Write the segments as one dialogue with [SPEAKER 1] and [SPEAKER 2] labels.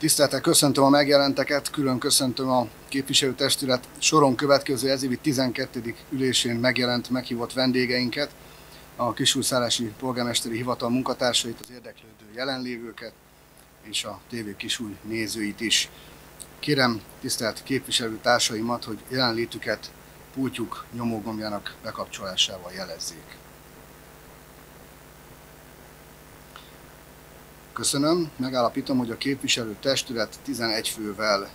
[SPEAKER 1] Tisztelettel köszöntöm a megjelenteket, külön köszöntöm a képviselőtestület soron következő ezévi 12. ülésén megjelent meghívott vendégeinket, a Kisújszállási Polgármesteri Hivatal munkatársait, az érdeklődő jelenlévőket és a TV Kisúj nézőit is. Kérem tisztelt képviselőtársaimat, hogy jelenlétüket pultjuk nyomógombjának bekapcsolásával jelezzék. Köszönöm, megállapítom, hogy a képviselőtestület 11 fővel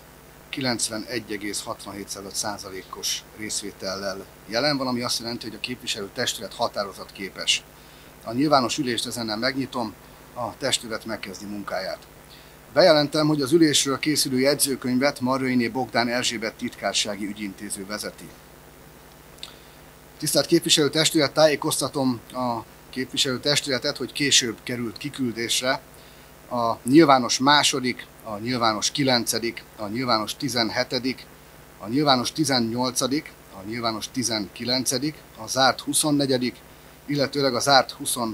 [SPEAKER 1] 91,67%-os részvétellel jelen van, ami azt jelenti, hogy a képviselőtestület határozatképes. A nyilvános ülést ezennel megnyitom, a testület megkezdi munkáját. Bejelentem, hogy az ülésről készülő jegyzőkönyvet Marjainé Bogdán Erzsébet titkársági ügyintéző vezeti. Tisztelt képviselőtestület, tájékoztatom a képviselőtestületet, hogy később került kiküldésre a nyilvános második, a nyilvános 9., a nyilvános 17., a nyilvános 18., a nyilvános 19., a zárt 24., illetőleg a zárt 26.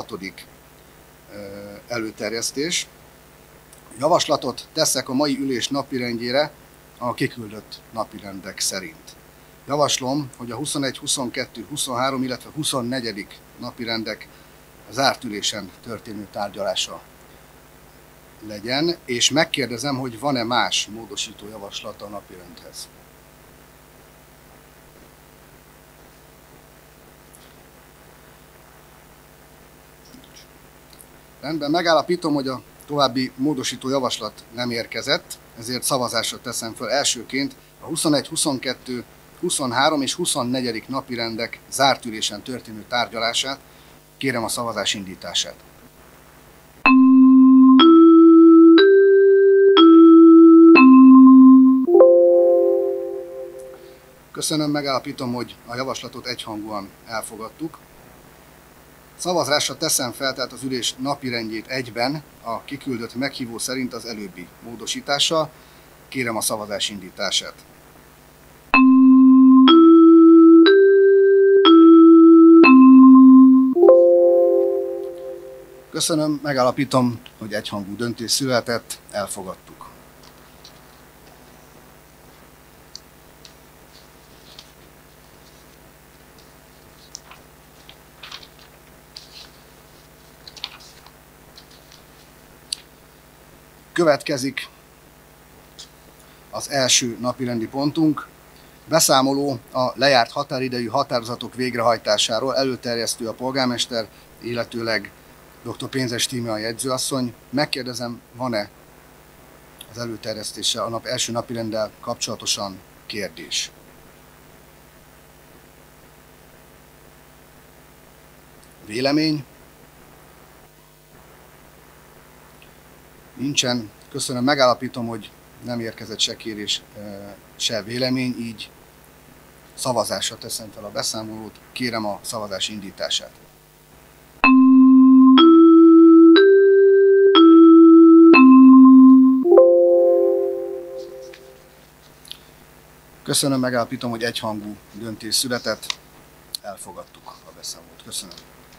[SPEAKER 1] előterjesztés. Javaslatot teszek a mai ülés napirendjére a kiküldött napirendek szerint. Javaslom, hogy a 21, 22, 23, illetve 24. napirendek zárt ülésen történő tárgyalása legyen, és megkérdezem, hogy van-e más módosító javaslata a napirendhez. Rendben, megállapítom, hogy a további módosító javaslat nem érkezett, ezért szavazásra teszem föl elsőként a 21, 22, 23 és 24. napirendek zárt ülésen történő tárgyalását. Kérem a szavazás indítását. Köszönöm, megállapítom, hogy a javaslatot egyhangúan elfogadtuk. Szavazásra teszem fel tehát az ülés napirendjét egyben a kiküldött meghívó szerint az előbbi módosítással. Kérem a szavazás indítását. Köszönöm, megállapítom, hogy egyhangú döntés született, elfogadtuk. Következik az első napirendi pontunk. Beszámoló a lejárt határidejű határozatok végrehajtásáról, előterjesztő a polgármester, illetőleg dr. Pénzes Tímea jegyzőasszony. Megkérdezem, van-e az előterjesztése a első napirenddel kapcsolatosan kérdés? Vélemény? Nincsen. Köszönöm, megállapítom, hogy nem érkezett se kérés, se vélemény, így szavazásra teszem fel a beszámolót. Kérem a szavazás indítását. Köszönöm, megállapítom, hogy egyhangú döntés született. Elfogadtuk a beszámolót. Köszönöm.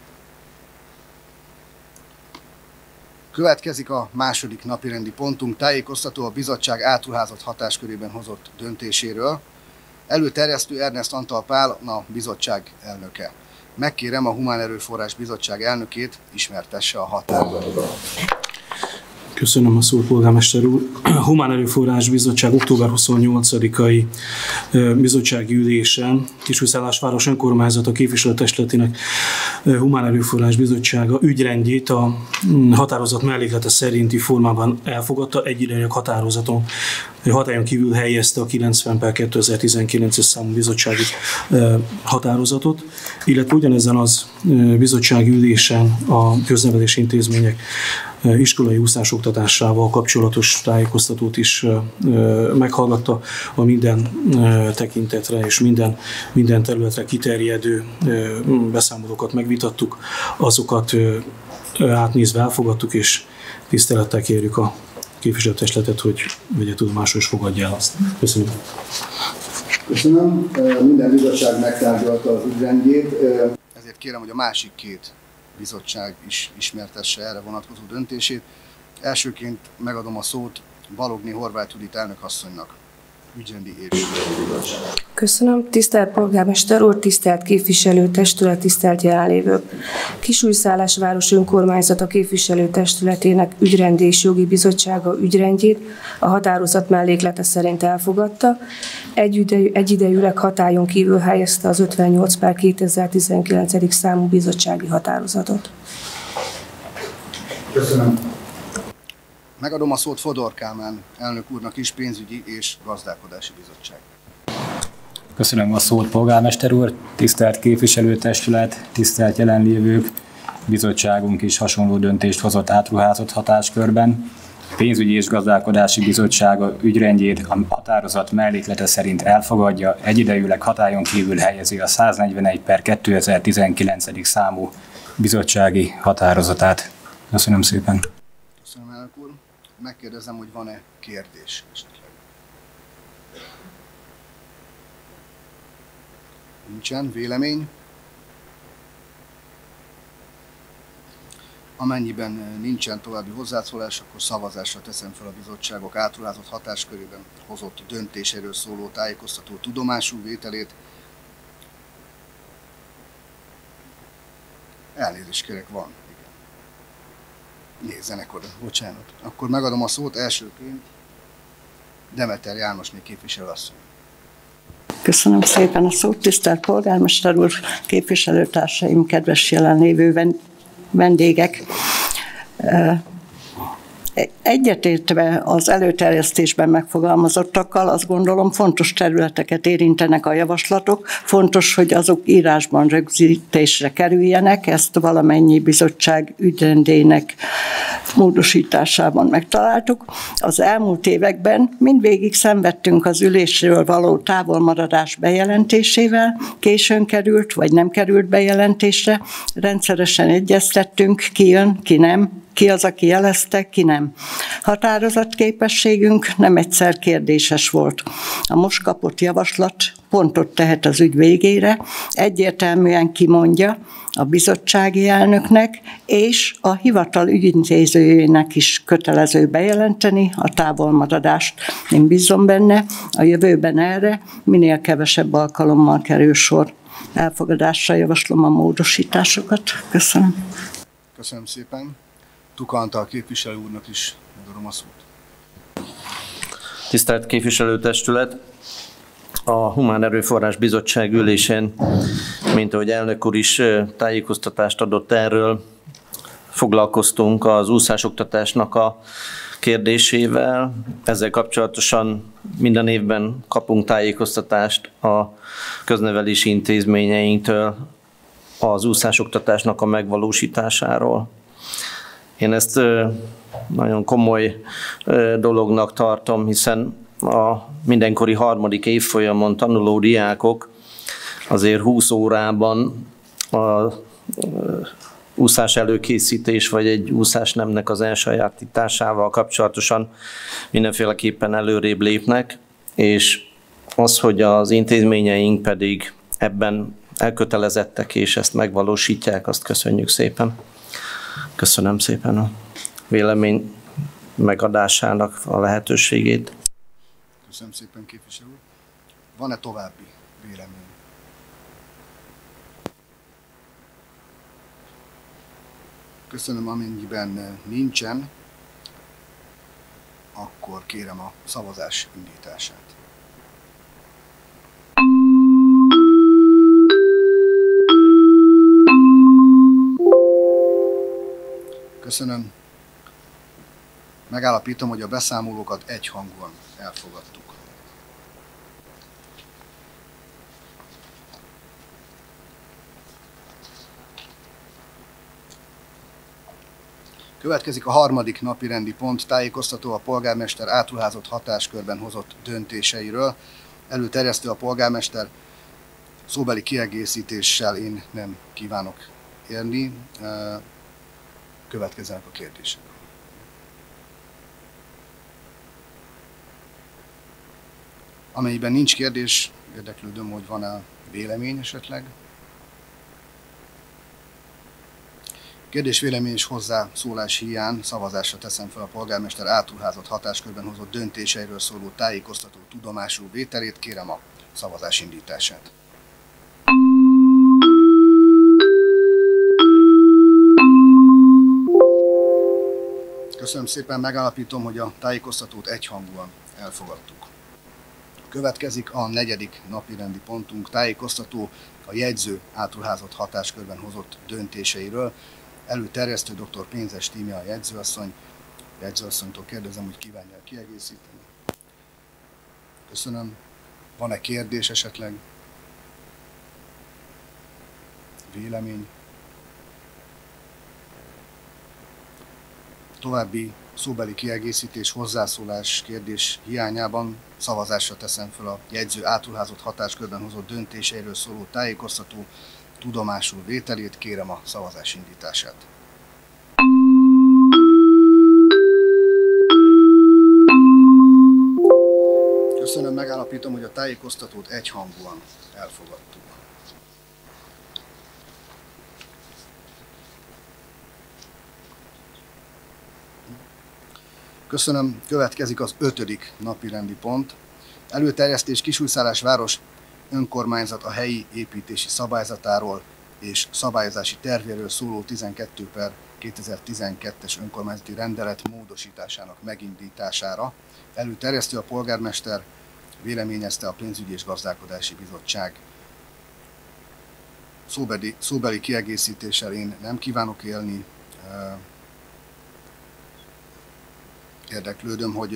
[SPEAKER 1] Következik a második napirendi pontunk, tájékoztató a bizottság átruházott hatáskörében hozott döntéséről. Előterjesztő Ernest Antal Pál, a bizottság elnöke. Megkérem a Humán Erőforrás Bizottság elnökét, ismertesse a határozatokat.
[SPEAKER 2] Köszönöm a szót, polgármester úr. A Humán Erőforrás Bizottság október 28-ai bizottsági ülésen Kisújszállásváros önkormányzata képviselőtestületének Humán Erőforrás Bizottsága ügyrendjét a határozat melléklete szerinti formában elfogadta, egyidejűleg határozaton hatályon kívül helyezte a 90/2019-es számú bizottsági határozatot, illetve ugyanezen az bizottsági ülésen a köznevelési intézmények iskolai úszásoktatásával kapcsolatos tájékoztatót is meghallgatta, a minden tekintetre és minden területre kiterjedő beszámolókat megvitattuk, azokat átnézve elfogadtuk, és tisztelettel kérjük a képviselőtestületet, hogy vegye tudomásul és fogadja el azt. Köszönöm.
[SPEAKER 1] Köszönöm. Minden bizottság megtárgyalta az ügyrendjét, ezért kérem, hogy a másik két bizottság is ismertesse erre vonatkozó döntését. Elsőként megadom a szót Balogné Horváth Judit elnökasszonynak. Ügyrendi és...
[SPEAKER 3] Köszönöm. Tisztelt polgármester úr, tisztelt képviselőtestület, tisztelt jelenlévők! Kisújszálás önkormányzata képviselőtestületének ügyrendi és jogi bizottsága ügyrendjét a határozat melléklete szerint elfogadta. Egyidejűleg hatályon kívül helyezte az 58/2019. Számú bizottsági határozatot.
[SPEAKER 1] Köszönöm. Megadom a szót Fodor Kálmán elnök úrnak is, pénzügyi és gazdálkodási bizottság.
[SPEAKER 4] Köszönöm a szót, polgármester úr, tisztelt képviselőtestület, tisztelt jelenlévők, bizottságunk is hasonló döntést hozott átruházott hatáskörben. A pénzügyi és gazdálkodási bizottsága ügyrendjét a határozat melléklete szerint elfogadja, egyidejűleg hatályon kívül helyezi a 141/2019. Számú bizottsági határozatát. Köszönöm szépen.
[SPEAKER 1] Köszönöm, elnök úr. Megkérdezem, hogy van-e kérdés esetleg. Nincsen. Vélemény? Amennyiben nincsen további hozzászólás, akkor szavazásra teszem fel a bizottságok átruházott hatáskörében hozott döntéséről szóló tájékoztató tudomású vételét. Elnézést kérek, van. Nézzenek oda, bocsánat. Akkor megadom a szót elsőként Demeter Jánosné képviselőasszony.
[SPEAKER 5] Köszönöm szépen a szót, tisztelt polgármester úr, képviselőtársaim, kedves jelenlévő vendégek. Egyetértve az előterjesztésben megfogalmazottakkal, azt gondolom fontos területeket érintenek a javaslatok, fontos, hogy azok írásban rögzítésre kerüljenek, ezt valamennyi bizottság ügyrendének módosításában megtaláltuk. Az elmúlt években mindvégig szenvedtünk az ülésről való távolmaradás bejelentésével, későn került vagy nem került bejelentésre, rendszeresen egyeztettünk, ki jön, ki nem, ki az, aki jelezte, ki nem. Határozatképességünk nem egyszer kérdéses volt. A most kapott javaslat pontot tehet az ügy végére, egyértelműen kimondja a bizottsági elnöknek és a hivatal ügyintézőjének is kötelező bejelenteni a távolmaradást. Én bízom benne, a jövőben erre minél kevesebb alkalommal kerül sor. Elfogadásra javaslom a módosításokat. Köszönöm.
[SPEAKER 1] Köszönöm szépen. Tuka Antal képviselő úrnak is megadom a szót.
[SPEAKER 6] Tisztelt képviselőtestület! A Humán Erőforrás Bizottság ülésén, mint ahogy elnök úr is tájékoztatást adott erről, foglalkoztunk az úszásoktatásnak a kérdésével. Ezzel kapcsolatosan minden évben kapunk tájékoztatást a köznevelési intézményeinktől az úszásoktatásnak a megvalósításáról. Én ezt nagyon komoly dolognak tartom, hiszen a mindenkori harmadik évfolyamon tanuló diákok azért 20 órában a úszás előkészítés vagy egy úszásnemnek az elsajátításával kapcsolatosan mindenféleképpen előrébb lépnek, és az, hogy az intézményeink pedig ebben elkötelezettek és ezt megvalósítják, azt köszönjük szépen. Köszönöm szépen a vélemény megadásának a lehetőségét.
[SPEAKER 1] Köszönöm szépen, képviselő úr. Van-e további vélemény? Köszönöm, amennyiben nincsen, akkor kérem a szavazás indítását. Köszönöm. Megállapítom, hogy a beszámolókat egyhangúan elfogadtuk. Következik a harmadik napi rendi pont, tájékoztató a polgármester átruházott hatáskörben hozott döntéseiről. Előterjesztő a polgármester, szóbeli kiegészítéssel én nem kívánok érni. Következzenek a kérdések. Amennyiben nincs kérdés, érdeklődöm, hogy van-e vélemény esetleg. Kérdés, vélemény és hozzászólás hiány szavazásra teszem fel a polgármester átruházott hatáskörben hozott döntéseiről szóló tájékoztató tudomásul vételét. Kérem a szavazás indítását. Köszönöm szépen, megállapítom, hogy a tájékoztatót egyhangúan elfogadtuk. Következik a 4. napirendi pontunk, tájékoztató a jegyző átruházott hatáskörben hozott döntéseiről. Előterjesztő dr. Pénzes Tímea a jegyzőasszony. Jegyzőasszonytól kérdezem, hogy kívánja kiegészíteni. Köszönöm. Van-e kérdés esetleg? Vélemény? További szóbeli kiegészítés, hozzászólás, kérdés hiányában szavazásra teszem fel a jegyző átruházott hatáskörben hozott döntéseiről szóló tájékoztató tudomásul vételét. Kérem a szavazás indítását. Köszönöm, megállapítom, hogy a tájékoztatót egyhangúan elfogadtuk. Köszönöm, következik az 5. napirendi pont. Előterjesztés Kisújszálás város önkormányzat a helyi építési szabályzatáról és szabályozási tervéről szóló 12/2012-es önkormányzati rendelet módosításának megindítására. Előterjesztő a polgármester, véleményezte a pénzügyi és gazdálkodási bizottság. Szóbeli kiegészítéssel én nem kívánok élni. Érdeklődöm, hogy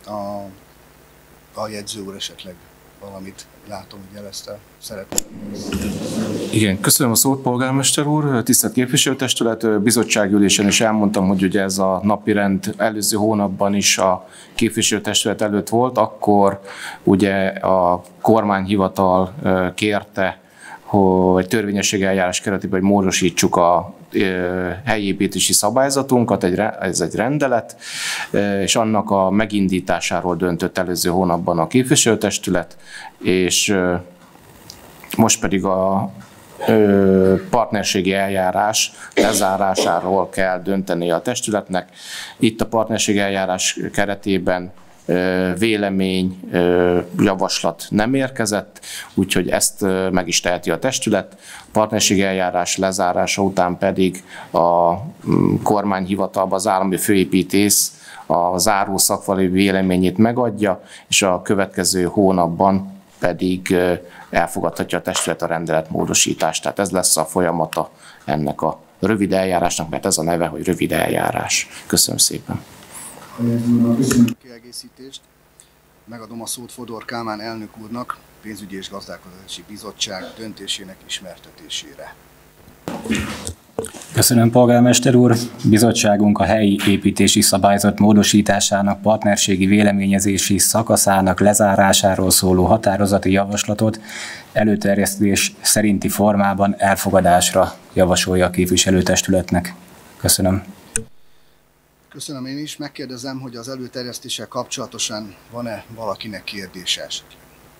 [SPEAKER 1] a jegyző úr esetleg valamit látom, hogy jelezte, szeretném.
[SPEAKER 7] Igen, köszönöm a szót, polgármester úr, tisztelt képviselőtestület, bizottságülésen is elmondtam, hogy ugye ez a napirend előző hónapban is a képviselőtestület előtt volt, akkor ugye a kormányhivatal kérte, hogy törvényességi eljárás keretében hogy módosítsuk a helyi építési szabályzatunkat, ez egy rendelet, és annak a megindításáról döntött előző hónapban a képviselőtestület, és most pedig a partnerségi eljárás lezárásáról kell dönteni a testületnek. Itt a partnerségi eljárás keretében vélemény, javaslat nem érkezett, úgyhogy ezt meg is teheti a testület. A partnerségi eljárás lezárása után pedig a kormányhivatalban az állami főépítész a záró szakmai véleményét megadja, és a következő hónapban pedig elfogadhatja a testület a rendeletmódosítást. Tehát ez lesz a folyamata ennek a rövid eljárásnak, mert ez a neve, hogy rövid eljárás. Köszönöm szépen.
[SPEAKER 1] Köszönöm a kiegészítést. Megadom a szót Fodor Kálmán elnök úrnak, pénzügyi és gazdálkodási bizottság döntésének ismertetésére.
[SPEAKER 4] Köszönöm, polgármester úr! Bizottságunk a helyi építési szabályzat módosításának partnerségi véleményezési szakaszának lezárásáról szóló határozati javaslatot előterjesztés szerinti formában elfogadásra javasolja a képviselőtestületnek. Köszönöm.
[SPEAKER 1] Köszönöm én is. Megkérdezem, hogy az előterjesztéssel kapcsolatosan van-e valakinek kérdése esetleg?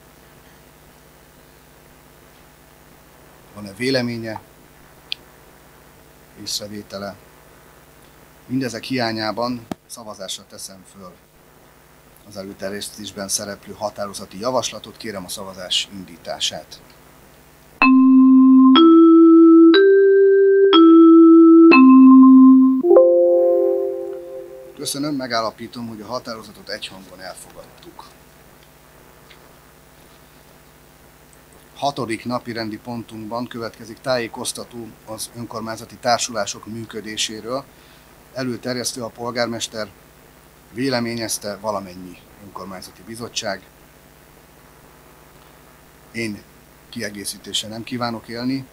[SPEAKER 1] Van-e véleménye? Észrevétele? Mindezek hiányában szavazásra teszem föl az előterjesztésben szereplő határozati javaslatot. Kérem a szavazás indítását. Köszönöm, megállapítom, hogy a határozatot egyhangban elfogadtuk. 6. napi rendi pontunkban következik tájékoztató az önkormányzati társulások működéséről. Előterjesztő a polgármester, véleményezte valamennyi önkormányzati bizottság. Én kiegészítéssel nem kívánok élni.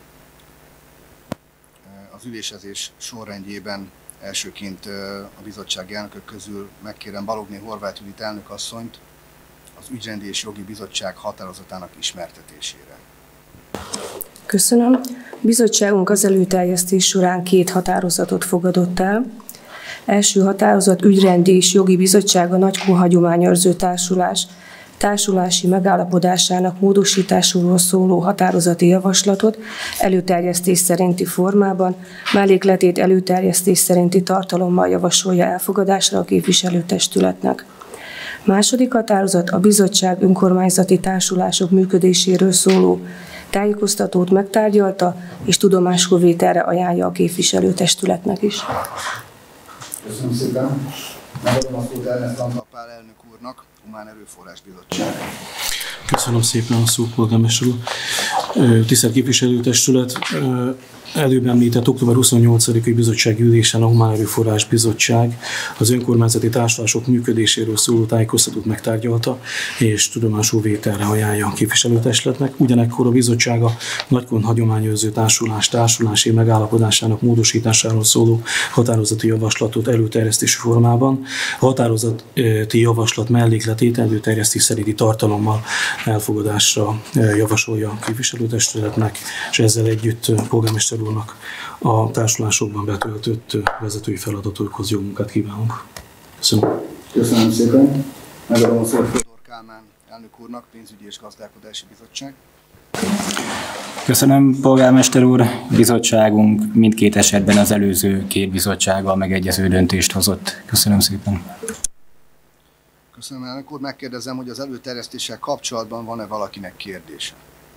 [SPEAKER 1] Az ülésezés sorrendjében elsőként a bizottsági elnökök közül megkérem Balogné Horváth Judit elnökasszonyt az Ügyrendi és Jogi Bizottság határozatának ismertetésére.
[SPEAKER 3] Köszönöm. Bizottságunk az előterjesztés során 2 határozatot fogadott el. Első határozat Ügyrendi és Jogi Bizottság a Nagykun Hagyományőrző Társulás társulási megállapodásának módosításról szóló határozati javaslatot előterjesztés szerinti formában, mellékletét előterjesztés szerinti tartalommal javasolja elfogadásra a képviselőtestületnek. Második határozat a bizottság önkormányzati társulások működéséről szóló tájékoztatót megtárgyalta, és tudomásul vételre ajánlja a képviselőtestületnek is.
[SPEAKER 1] Köszönöm szépen. Megadom a szót Ernest Antapál elnök úrnak, Humán Erőforrás Bizottság.
[SPEAKER 2] Köszönöm szépen a szót, polgármester úr. Tisztelt képviselőtestület, előbb említett október 28-i bizottsági ülésen a Humán Erőforrás Bizottság az önkormányzati társulások működéséről szóló tájékoztatót megtárgyalta, és tudomásul vételre ajánlja a képviselőtestületnek. Ugyanekkor a bizottság a Nagykun hagyományőrző társulás társulási megállapodásának módosításáról szóló határozati javaslatot előterjesztési formában, a határozati javaslat mellékletét előterjesztés szerinti tartalommal elfogadásra javasolja a képviselőtestületnek, és ezzel együtt polgármester úrnak a társulásokban betöltött vezetői feladatokhoz jó munkát kívánunk. Köszönöm.
[SPEAKER 1] Köszönöm szépen. Megadom a szót Fodor Kálmán elnök úrnak, Pénzügyi és Gazdálkodási Bizottság.
[SPEAKER 4] Köszönöm, polgármester úr. Bizottságunk mindkét esetben az előző két bizottsággal megegyező döntést hozott. Köszönöm szépen.
[SPEAKER 1] Köszönöm, elnök úr. Megkérdezem, hogy az előterjesztéssel kapcsolatban van-e valakinek kérdése?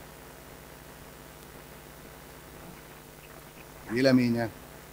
[SPEAKER 1] Véleménye?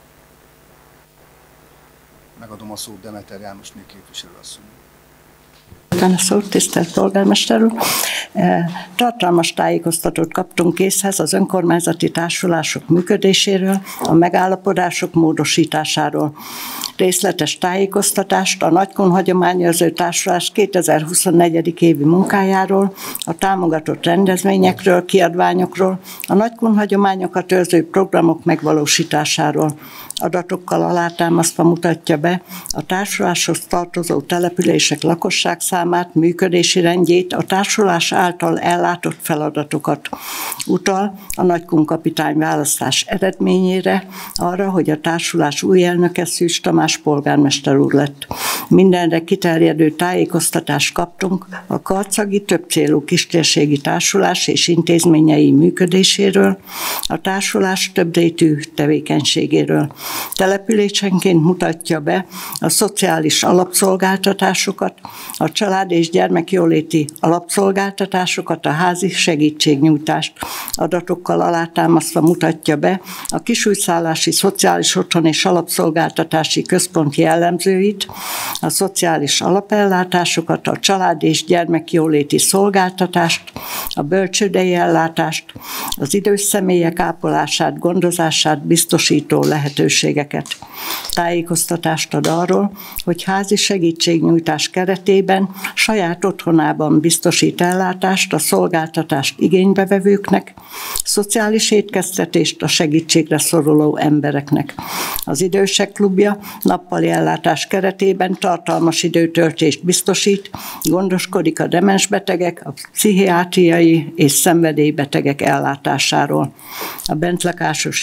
[SPEAKER 1] Megadom a szót Demeter Jánosné képviselőasszonynak.
[SPEAKER 5] Tisztelt polgármester úr! Tartalmas tájékoztatót kaptunk készhez az önkormányzati társulások működéséről, a megállapodások módosításáról. Részletes tájékoztatást a Nagykun hagyományőrző társulás 2024. évi munkájáról, a támogatott rendezvényekről, kiadványokról, a Nagykun hagyományokat őrző programok megvalósításáról. Adatokkal alátámasztva mutatja be a társuláshoz tartozó települések lakosságszámát, működési rendjét, a társulás által ellátott feladatokat. Utal a Nagykun kapitány választás eredményére, arra, hogy a társulás új elnöke Szűcs Tamás polgármester úr lett. Mindenre kiterjedő tájékoztatást kaptunk a karcagi többcélú kistérségi társulás és intézményei működéséről, a társulás többrétű tevékenységéről. Településenként mutatja be a szociális alapszolgáltatásokat, a család- és gyermekjóléti alapszolgáltatásokat, a házi segítségnyújtást. Adatokkal alátámasztva mutatja be a kisújszállási szociális otthon és alapszolgáltatási központ jellemzőit, a szociális alapellátásokat, a család- és gyermekjóléti szolgáltatást, a bölcsődei ellátást, az idős személyek ápolását, gondozását biztosító lehetőségeket. Tájékoztatást ad arról, hogy házi segítségnyújtás keretében saját otthonában biztosít ellátást a szolgáltatást igénybevevőknek, szociális étkeztetést a segítségre szoruló embereknek. Az Idősek Klubja nappali ellátás keretében tartalmas időtöltést biztosít, gondoskodik a demensbetegek, a pszichiátriai és szenvedélybetegek ellátásáról. A bentlakásos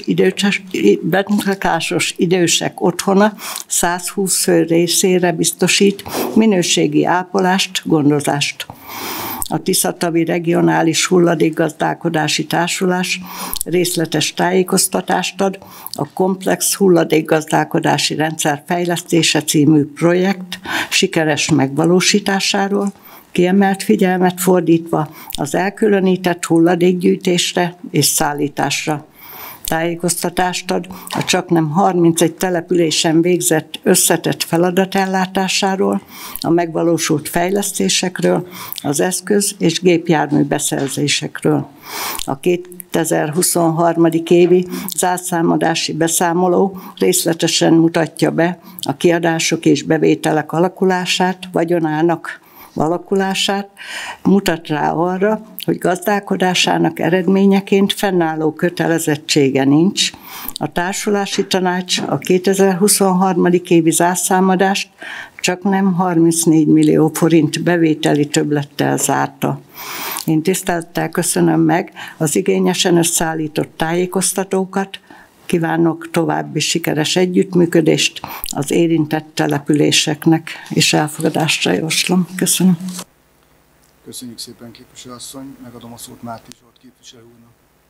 [SPEAKER 5] idősek otthona 120 fő részére biztosít minőségi ápolást, gondozást. A Tiszatavi Regionális Hulladékgazdálkodási Társulás részletes tájékoztatást ad a Komplex Hulladékgazdálkodási Rendszer Fejlesztése című projekt sikeres megvalósításáról, kiemelt figyelmet fordítva az elkülönített hulladékgyűjtésre és szállításra. Tájékoztatást ad a csaknem 31 településen végzett összetett feladatellátásáról, a megvalósult fejlesztésekről, az eszköz- és gépjármű beszerzésekről. A 2023. évi zárszámadási beszámoló részletesen mutatja be a kiadások és bevételek alakulását, vagyonának alakulását, mutat rá arra, hogy gazdálkodásának eredményeként fennálló kötelezettsége nincs. A társulási tanács a 2023. évi zárszámadást csaknem 34 millió forint bevételi többlettel zárta. Én tisztelettel köszönöm meg az igényesen összeállított tájékoztatókat, kívánok további sikeres együttműködést az érintett településeknek, és elfogadásra javaslom. Köszönöm.
[SPEAKER 1] Köszönjük szépen, képviselőasszony. Megadom a szót Márti Zsolt képviselő úrnak.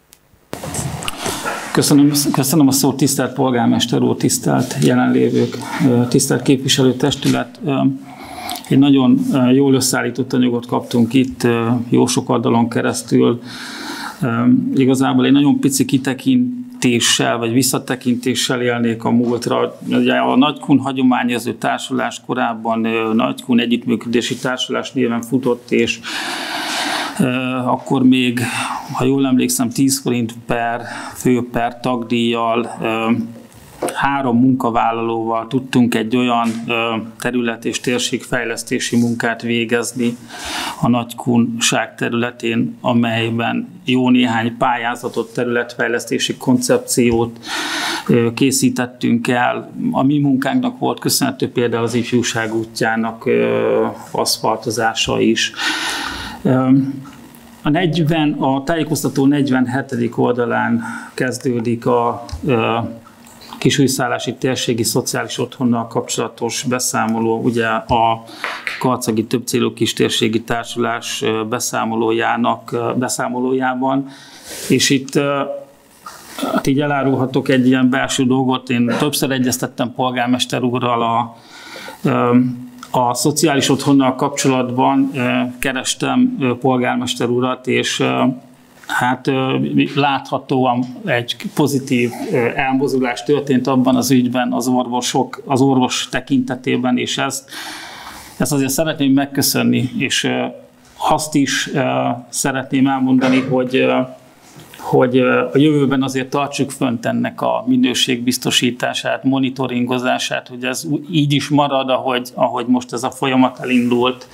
[SPEAKER 8] Köszönöm a szót, tisztelt polgármester úr, tisztelt jelenlévők, tisztelt képviselőtestület. Egy nagyon jól összeállított anyagot kaptunk itt, jó sok oldalon keresztül. Igazából egy nagyon pici kitekintéssel, vagy visszatekintéssel élnék a múltra. Ugye a Nagykun Hagyományőrző Társulás korábban Nagykun Együttműködési Társulás néven futott, és akkor még, ha jól emlékszem, 10 forint per fő per tagdíjjal, 3 munkavállalóval tudtunk egy olyan terület- és térségfejlesztési munkát végezni a nagykunság területén, amelyben jó néhány pályázatot, területfejlesztési koncepciót készítettünk el. A mi munkánknak volt köszönhető például az Ifjúság útjának aszfaltozása is. A tájékoztató 47. oldalán kezdődik a Kisújszállási térségi szociális otthonnal kapcsolatos beszámoló, ugye a Karcagi Többcélú Kistérségi Társulás beszámolójában, és itt hát így elárulhatok egy ilyen belső dolgot. Én többször egyeztettem polgármester úrral a szociális otthonnal kapcsolatban, kerestem polgármester urat, és hát láthatóan egy pozitív elmozdulás történt abban az ügyben az orvos tekintetében, és ezt azért szeretném megköszönni, és azt is szeretném elmondani, hogy a jövőben azért tartsuk fönt ennek a minőségbiztosítását, monitoringozását, hogy ez így is marad, ahogy most ez a folyamat elindult,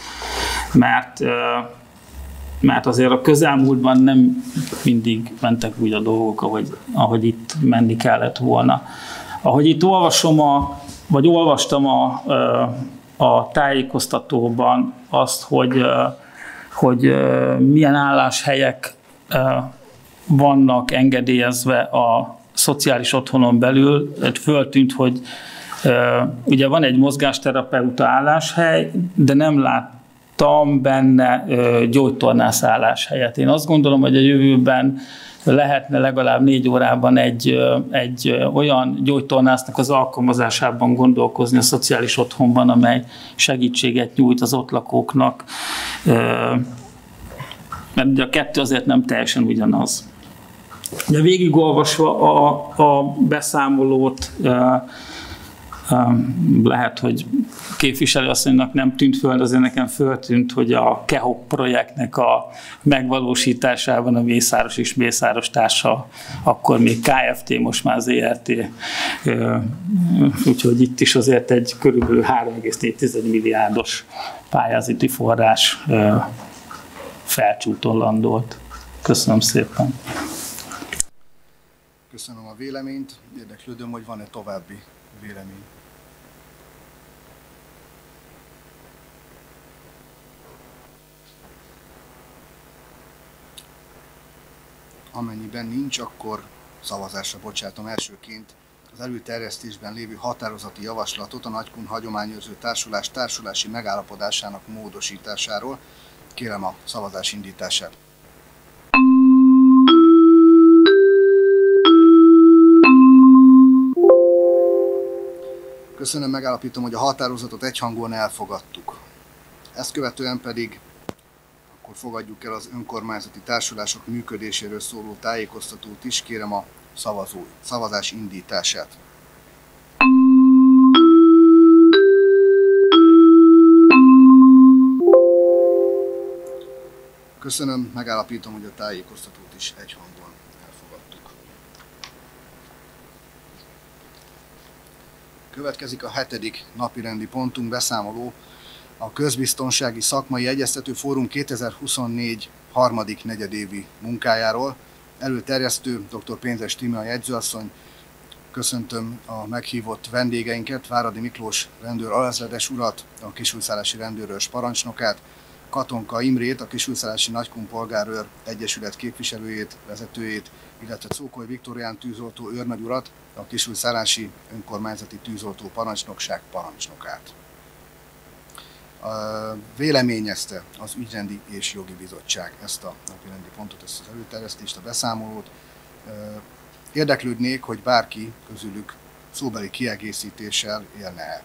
[SPEAKER 8] mert azért a közelmúltban nem mindig mentek úgy a dolgok, ahogy itt menni kellett volna. Ahogy itt olvastam a tájékoztatóban azt, hogy milyen álláshelyek vannak engedélyezve a szociális otthonon belül, föltűnt, hogy ugye van egy mozgásterapeuta álláshely, de nem láttam benne gyógytornász álláshelyet. Én azt gondolom, hogy a jövőben lehetne legalább 4 órában egy olyan gyógytornásznak az alkalmazásában gondolkozni a szociális otthonban, amely segítséget nyújt az ott lakóknak, mert ugye a kettő azért nem teljesen ugyanaz. De végigolvasva a beszámolót, lehet, hogy képviselőasszonynak nem tűnt föl, de azért nekem föltűnt, hogy a KEHOK projektnek a megvalósításában a Mészáros és Mészáros társa, akkor még KFT, most már ZRT, úgyhogy itt is azért egy körülbelül 3,4 milliárdos pályázati forrás felcsúton landolt. Köszönöm szépen.
[SPEAKER 1] Köszönöm a véleményt. Érdeklődöm, hogy van-e további vélemény. Amennyiben nincs, akkor szavazásra bocsátom elsőként az előterjesztésben lévő határozati javaslatot a Nagykun Hagyományőrző Társulás társulási megállapodásának módosításáról. Kérem a szavazás indítását. Köszönöm, megállapítom, hogy a határozatot egyhangúan elfogadtuk. Ezt követően pedig akkor fogadjuk el az önkormányzati társulások működéséről szóló tájékoztatót is. Kérem a szavazás indítását. Köszönöm, megállapítom, hogy a tájékoztatót is egyhangúan elfogadtuk. Következik a 7. napirendi pontunk, beszámoló a Közbiztonsági Szakmai Egyeztető Fórum 2024 harmadik negyedévi munkájáról. Előterjesztő dr. Pénzes Tímea jegyzőasszony. Köszöntöm a meghívott vendégeinket, Váradi Miklós rendőr alezredes urat, a Kisújszállási rendőrőrs parancsnokát, Katonka Imrét, a Kisújszállási Nagykun Polgárőr Egyesület képviselőjét, vezetőjét, illetve Czókoly Viktorián tűzoltó őrnagy urat, a Kisújszállási Önkormányzati Tűzoltó Parancsnokság parancsnokát. véleményezte az Ügyrendi és Jogi Bizottság ezt a napirendi pontot, ezt az előterjesztést, a beszámolót. Érdeklődnék, hogy bárki közülük szóbeli kiegészítéssel élne el.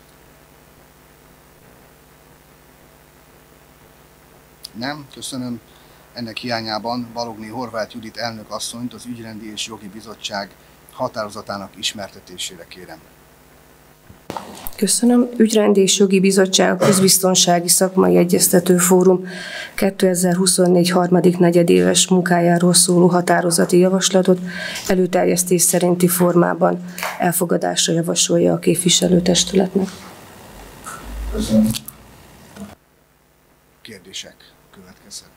[SPEAKER 1] Nem, köszönöm. Ennek hiányában Balogné Horváth Judit elnök asszonyt az Ügyrendi és Jogi Bizottság határozatának ismertetésére kérem.
[SPEAKER 3] Köszönöm. Ügyrendi és Jogi Bizottság a Közbiztonsági Szakmai Egyeztető Fórum 2024 harmadik negyedéves munkájáról szóló határozati javaslatot előterjesztés szerinti formában elfogadásra javasolja a képviselőtestületnek.
[SPEAKER 1] Köszönöm. Kérdések következhetnek.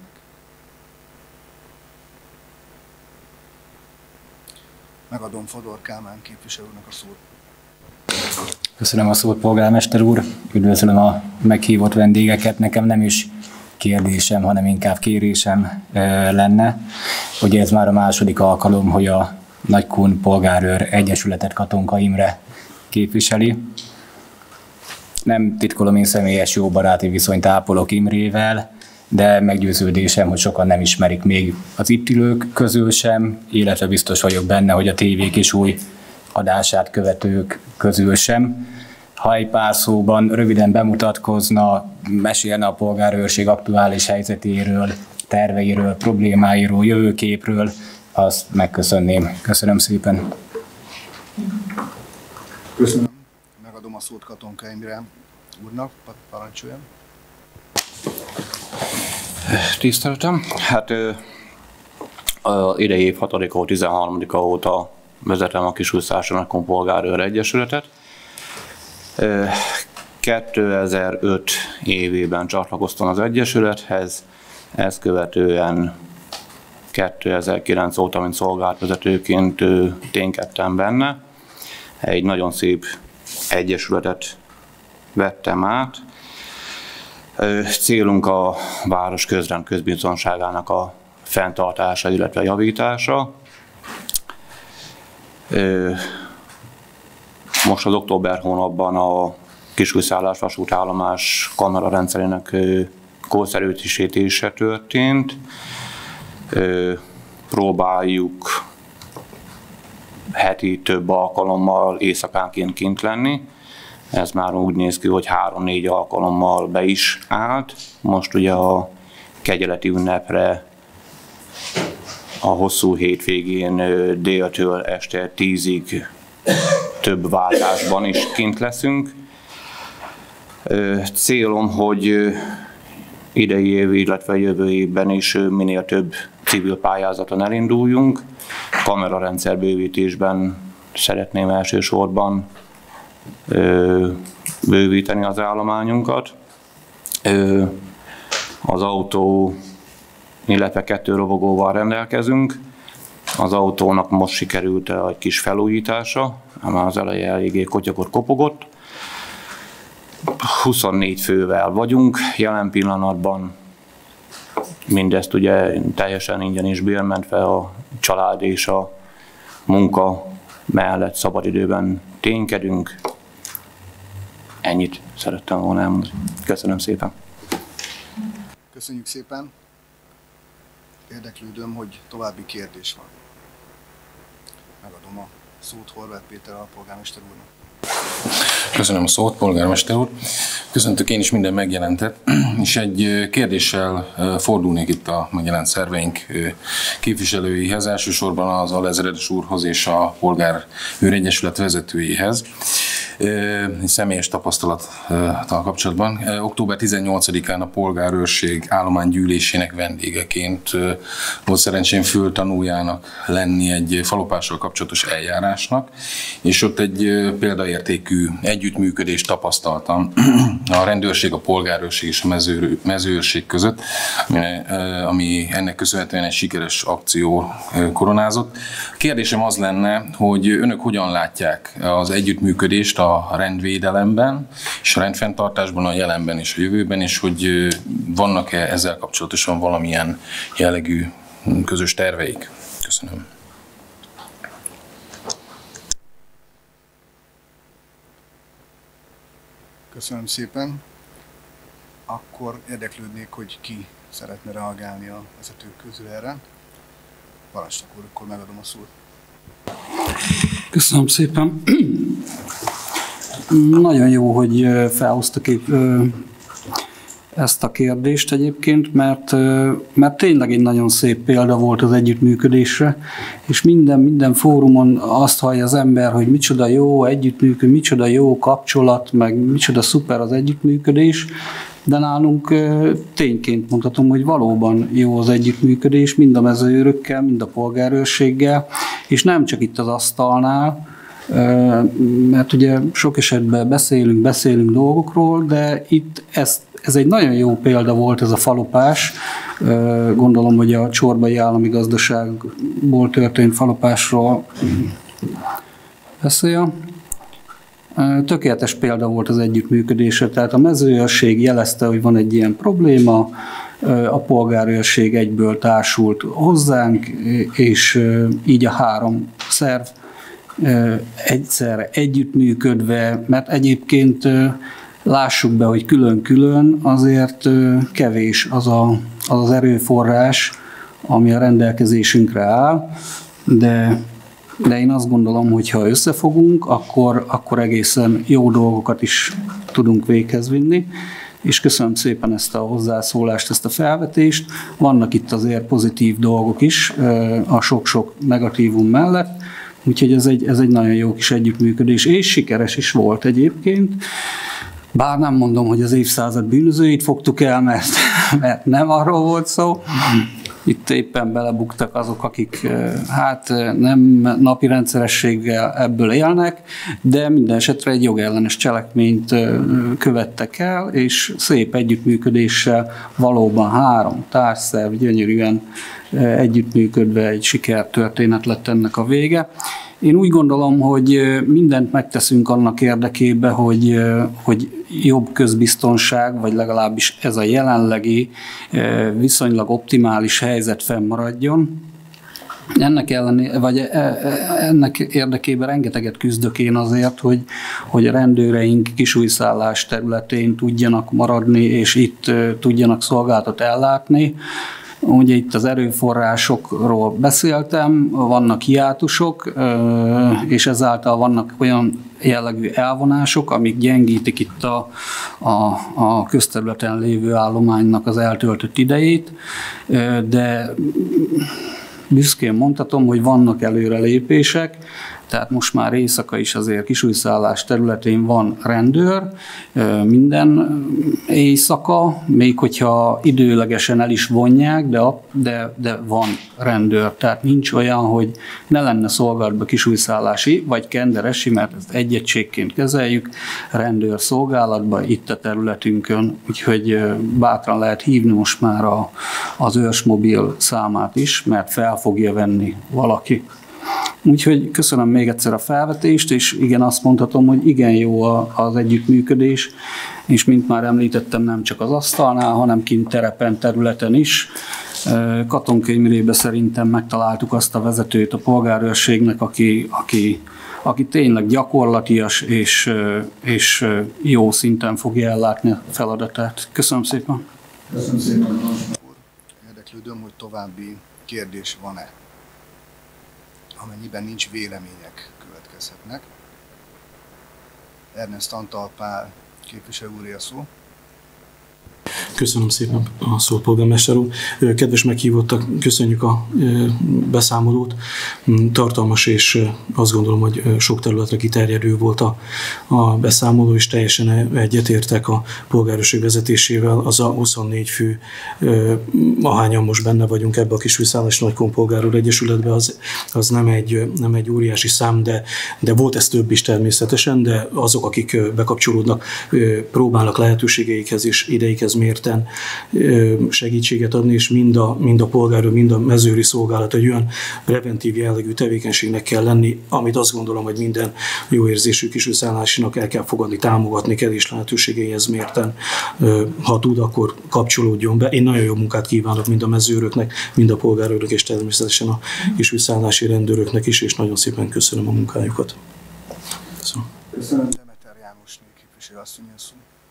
[SPEAKER 1] Megadom Fodor Kálmán képviselőnek a szót.
[SPEAKER 4] Köszönöm a szót, polgármester úr. Üdvözlöm a meghívott vendégeket. Nekem nem is kérdésem, hanem inkább kérésem lenne. Ugye ez már a második alkalom, hogy a Nagykun Polgárőr Egyesületet Katonka Imre képviseli. Nem titkolom, én személyes jó baráti viszonyt ápolok Imrével, de meggyőződésem, hogy sokan nem ismerik még az itt ülők közül sem, illetve biztos vagyok benne, hogy a tévék is új adását követők közül sem. Ha egy pár szóban röviden bemutatkozna, mesélne a polgárőrség aktuális helyzetéről, terveiről, problémáiról, jövőképről, azt megköszönném. Köszönöm szépen.
[SPEAKER 1] Köszönöm. Megadom a szót Katonka Imre úrnak, parancsoljon.
[SPEAKER 9] Tiszteletem. Hát idei év 6-a, 13. óta vezetem a Kisújszási Nagykun Polgárőr Egyesületet. 2005 évében csatlakoztam az Egyesülethez, ezt követően 2009 óta, mint szolgálatvezetőként ténykedtem benne. Egy nagyon szép egyesületet vettem át. Célunk a város közrend közbiztonságának a fenntartása, illetve javítása. Most az október hónapban a Kisújszállás vasútállomás kamerarendszerének korszerűsítése történt. Próbáljuk heti több alkalommal éjszakánként kint lenni. Ez már úgy néz ki, hogy 3-4 alkalommal be is állt. Most ugye a kegyeleti ünnepre a hosszú hétvégén déltől este 10-ig több váltásban is kint leszünk. Célom, hogy idei év, illetve jövő évben is minél több civil pályázaton elinduljunk. Kamerarendszer bővítésben szeretném elsősorban bővíteni az állományunkat. Az autó, illetve 2 robogóval rendelkezünk. Az autónak most sikerült egy kis felújítása, már az eleje eléggé kotyakot kopogott. 24 fővel vagyunk jelen pillanatban. Mindezt ugye teljesen ingyen is bérmentve a család és a munka mellett szabadidőben ténykedünk. Ennyit szerettem volna elmondani. Köszönöm szépen.
[SPEAKER 1] Köszönjük szépen. Érdeklődöm, hogy további kérdés van. Megadom a szót Horváth Péter alpolgármester úrnak.
[SPEAKER 10] Köszönöm a szót, polgármester úr. Köszöntök én is minden megjelentet, és egy kérdéssel fordulnék itt a megjelent szerveink képviselőihez, elsősorban az Alezredes úrhoz és a Polgárőr Egyesület vezetőjéhez. Személyes tapasztalattal kapcsolatban. Október 18-án a polgárőrség állománygyűlésének vendégeként volt szerencsém fültanújának lenni egy falopással kapcsolatos eljárásnak, és ott egy példaértékű együttműködést tapasztaltam a rendőrség, a polgárőrség és a mezőőrség között, ami ennek köszönhetően egy sikeres akció koronázott. A kérdésem az lenne, hogy önök hogyan látják az együttműködést a rendvédelemben és a rendfenntartásban, a jelenben és a jövőben, és hogy vannak-e ezzel kapcsolatosan valamilyen jellegű közös terveik? Köszönöm.
[SPEAKER 1] Köszönöm szépen. akkor érdeklődnék, hogy ki szeretne reagálni a vezetők közül erre. Parancsnok úr, akkor megadom a szót.
[SPEAKER 11] Köszönöm szépen. Nagyon jó, hogy felhoztak ezt a kérdést egyébként, mert tényleg egy nagyon szép példa volt az együttműködésre, és minden fórumon azt hallja az ember, hogy micsoda jó együttműködés, micsoda jó kapcsolat, meg micsoda szuper az együttműködés, de nálunk tényként mondhatom, hogy valóban jó az együttműködés, mind a mezőőrökkel, mind a polgárőrséggel, és nem csak itt az asztalnál, mert ugye sok esetben beszélünk dolgokról, de itt ez egy nagyon jó példa volt, ez a falopás. Gondolom, hogy a Csorbai Állami Gazdaságból történt falopásról beszél. Tökéletes példa volt az együttműködésre, tehát a mezőőrség jelezte, hogy van egy ilyen probléma, a polgárőrség egyből társult hozzánk, és így a három szerv egyszerre együttműködve, mert egyébként lássuk be, hogy külön-külön azért kevés az erőforrás, ami a rendelkezésünkre áll, de én azt gondolom, hogy ha összefogunk, akkor egészen jó dolgokat is tudunk véghez vinni, és köszönöm szépen ezt a hozzászólást, ezt a felvetést. Vannak itt azért pozitív dolgok is a sok-sok negatívum mellett, úgyhogy ez egy nagyon jó kis együttműködés, és sikeres is volt egyébként. Bár nem mondom, hogy az évszázad bűnözőit fogtuk el, mert nem arról volt szó. Itt éppen belebuktak azok, akik hát nem napi rendszerességgel ebből élnek, de minden esetre egy jogellenes cselekményt követtek el, és szép együttműködéssel valóban három társszerv gyönyörűen együttműködve egy sikertörténet lett ennek a vége. Én úgy gondolom, hogy mindent megteszünk annak érdekében, hogy jobb közbiztonság, vagy legalábbis ez a jelenlegi viszonylag optimális helyzet fennmaradjon. Ennek érdekében rengeteget küzdök én azért, hogy a rendőreink Kisújszállás területén tudjanak maradni, és itt tudjanak szolgálatot ellátni. Ugye itt az erőforrásokról beszéltem, vannak hiátusok, és ezáltal vannak olyan jellegű elvonások, amik gyengítik itt a közterületen lévő állománynak az eltöltött idejét, de büszkén mondhatom, hogy vannak előrelépések, tehát most már éjszaka is azért Kisújszállás területén van rendőr, minden éjszaka, még hogyha időlegesen el is vonják, de van rendőr. Tehát nincs olyan, hogy ne lenne szolgálatban Kisújszállási vagy Kenderesi, mert ezt egy egységként kezeljük, rendőr szolgálatban itt a területünkön, úgyhogy bátran lehet hívni most már az őrsmobil számát is, mert fel fogja venni valaki. Úgyhogy köszönöm még egyszer a felvetést, és igen, azt mondhatom, hogy igen jó az együttműködés, és mint már említettem, nem csak az asztalnál, hanem kint terepen, területen is. Katonkai Imrébe szerintem megtaláltuk azt a vezetőt a polgárőrségnek, aki tényleg gyakorlatias és jó szinten fogja ellátni a feladatát. Köszönöm szépen.
[SPEAKER 1] Köszönöm szépen. Érdeklődöm, hogy további kérdés van-e. Amennyiben nincs vélemények következhetnek. Ernest Antal Pál képviselő úré a szó.
[SPEAKER 2] Köszönöm szépen a szót, polgármester úr. Kedves meghívottak, köszönjük a beszámolót. Tartalmas, és azt gondolom, hogy sok területre kiterjedő volt a beszámoló, és teljesen egyetértek a polgárőrség vezetésével. Az a 24 fő, ahányan most benne vagyunk ebbe a Kisújszállás Nagykun Egyesületbe, az nem egy óriási szám, de volt ez több is természetesen, de azok, akik bekapcsolódnak, próbálnak lehetőségeikhez és ideikhez mérten segítséget adni, és mind a polgárőr, mind a mezőri szolgálat egy olyan preventív jellegű tevékenységnek kell lenni, amit azt gondolom, hogy minden jó érzésű kisújszállásinak el kell fogadni, támogatni kell, és lehetőségeihez mérten, ha tud, akkor kapcsolódjon be. Én nagyon jó munkát kívánok mind a mezőröknek, mind a polgárőrök, és természetesen a kisújszállási rendőröknek is, és nagyon szépen köszönöm a munkájukat.
[SPEAKER 1] Köszönöm. Demeter Jánosné képviselő asszony a szó.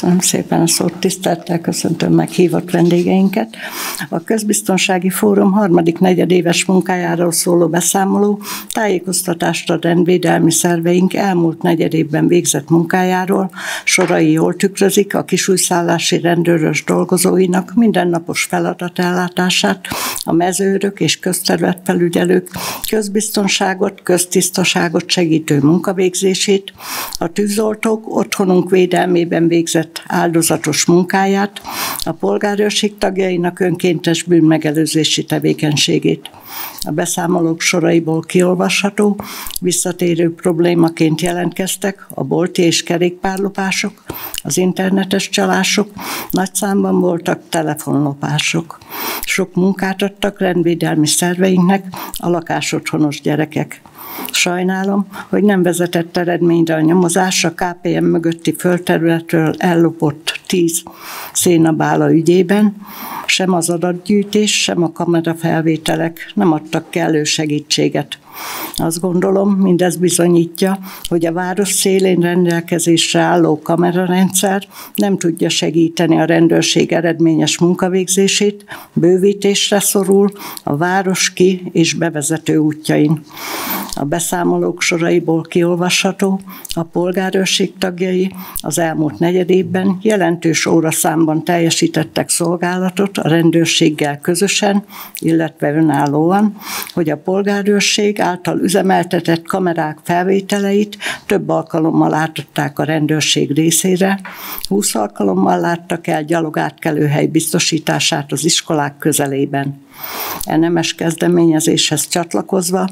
[SPEAKER 5] Köszönöm szépen a szót, tisztelettel köszöntöm meghívott vendégeinket. A Közbiztonsági Fórum harmadik negyedéves munkájáról szóló beszámoló tájékoztatást ad rendvédelmi szerveink elmúlt negyedévben végzett munkájáról, sorai jól tükrözik a kisújszállási rendőrös dolgozóinak mindennapos feladatellátását, a mezőrök és közterületfelügyelők közbiztonságot, köztisztaságot segítő munkavégzését, a tűzoltók otthonunk védelmében végzett áldozatos munkáját, a polgárőrség tagjainak önkéntes bűnmegelőzési tevékenységét. A beszámolók soraiból kiolvasható, visszatérő problémaként jelentkeztek a bolti és kerékpárlopások, az internetes csalások, nagy számban voltak telefonlopások. Sok munkát adtak rendvédelmi szerveinknek a lakásotthonos gyerekek. Sajnálom, hogy nem vezetett eredményre a nyomozás a KPM mögötti földterületről ellopott 10 szénabála ügyében, sem az adatgyűjtés, sem a kamerafelvételek nem adtak kellő segítséget. Azt gondolom, mindez bizonyítja, hogy a város szélén rendelkezésre álló kamerarendszer nem tudja segíteni a rendőrség eredményes munkavégzését, bővítésre szorul a város ki- és bevezető útjain. A beszámolók soraiból kiolvasható, a polgárőrség tagjai az elmúlt negyedévben jelentős óraszámban teljesítettek szolgálatot a rendőrséggel közösen, illetve önállóan, hogy a polgárőrség által üzemeltetett kamerák felvételeit több alkalommal látották a rendőrség részére, 20 alkalommal láttak el gyalogátkelőhely biztosítását az iskolák közelében. Nemes kezdeményezéshez csatlakozva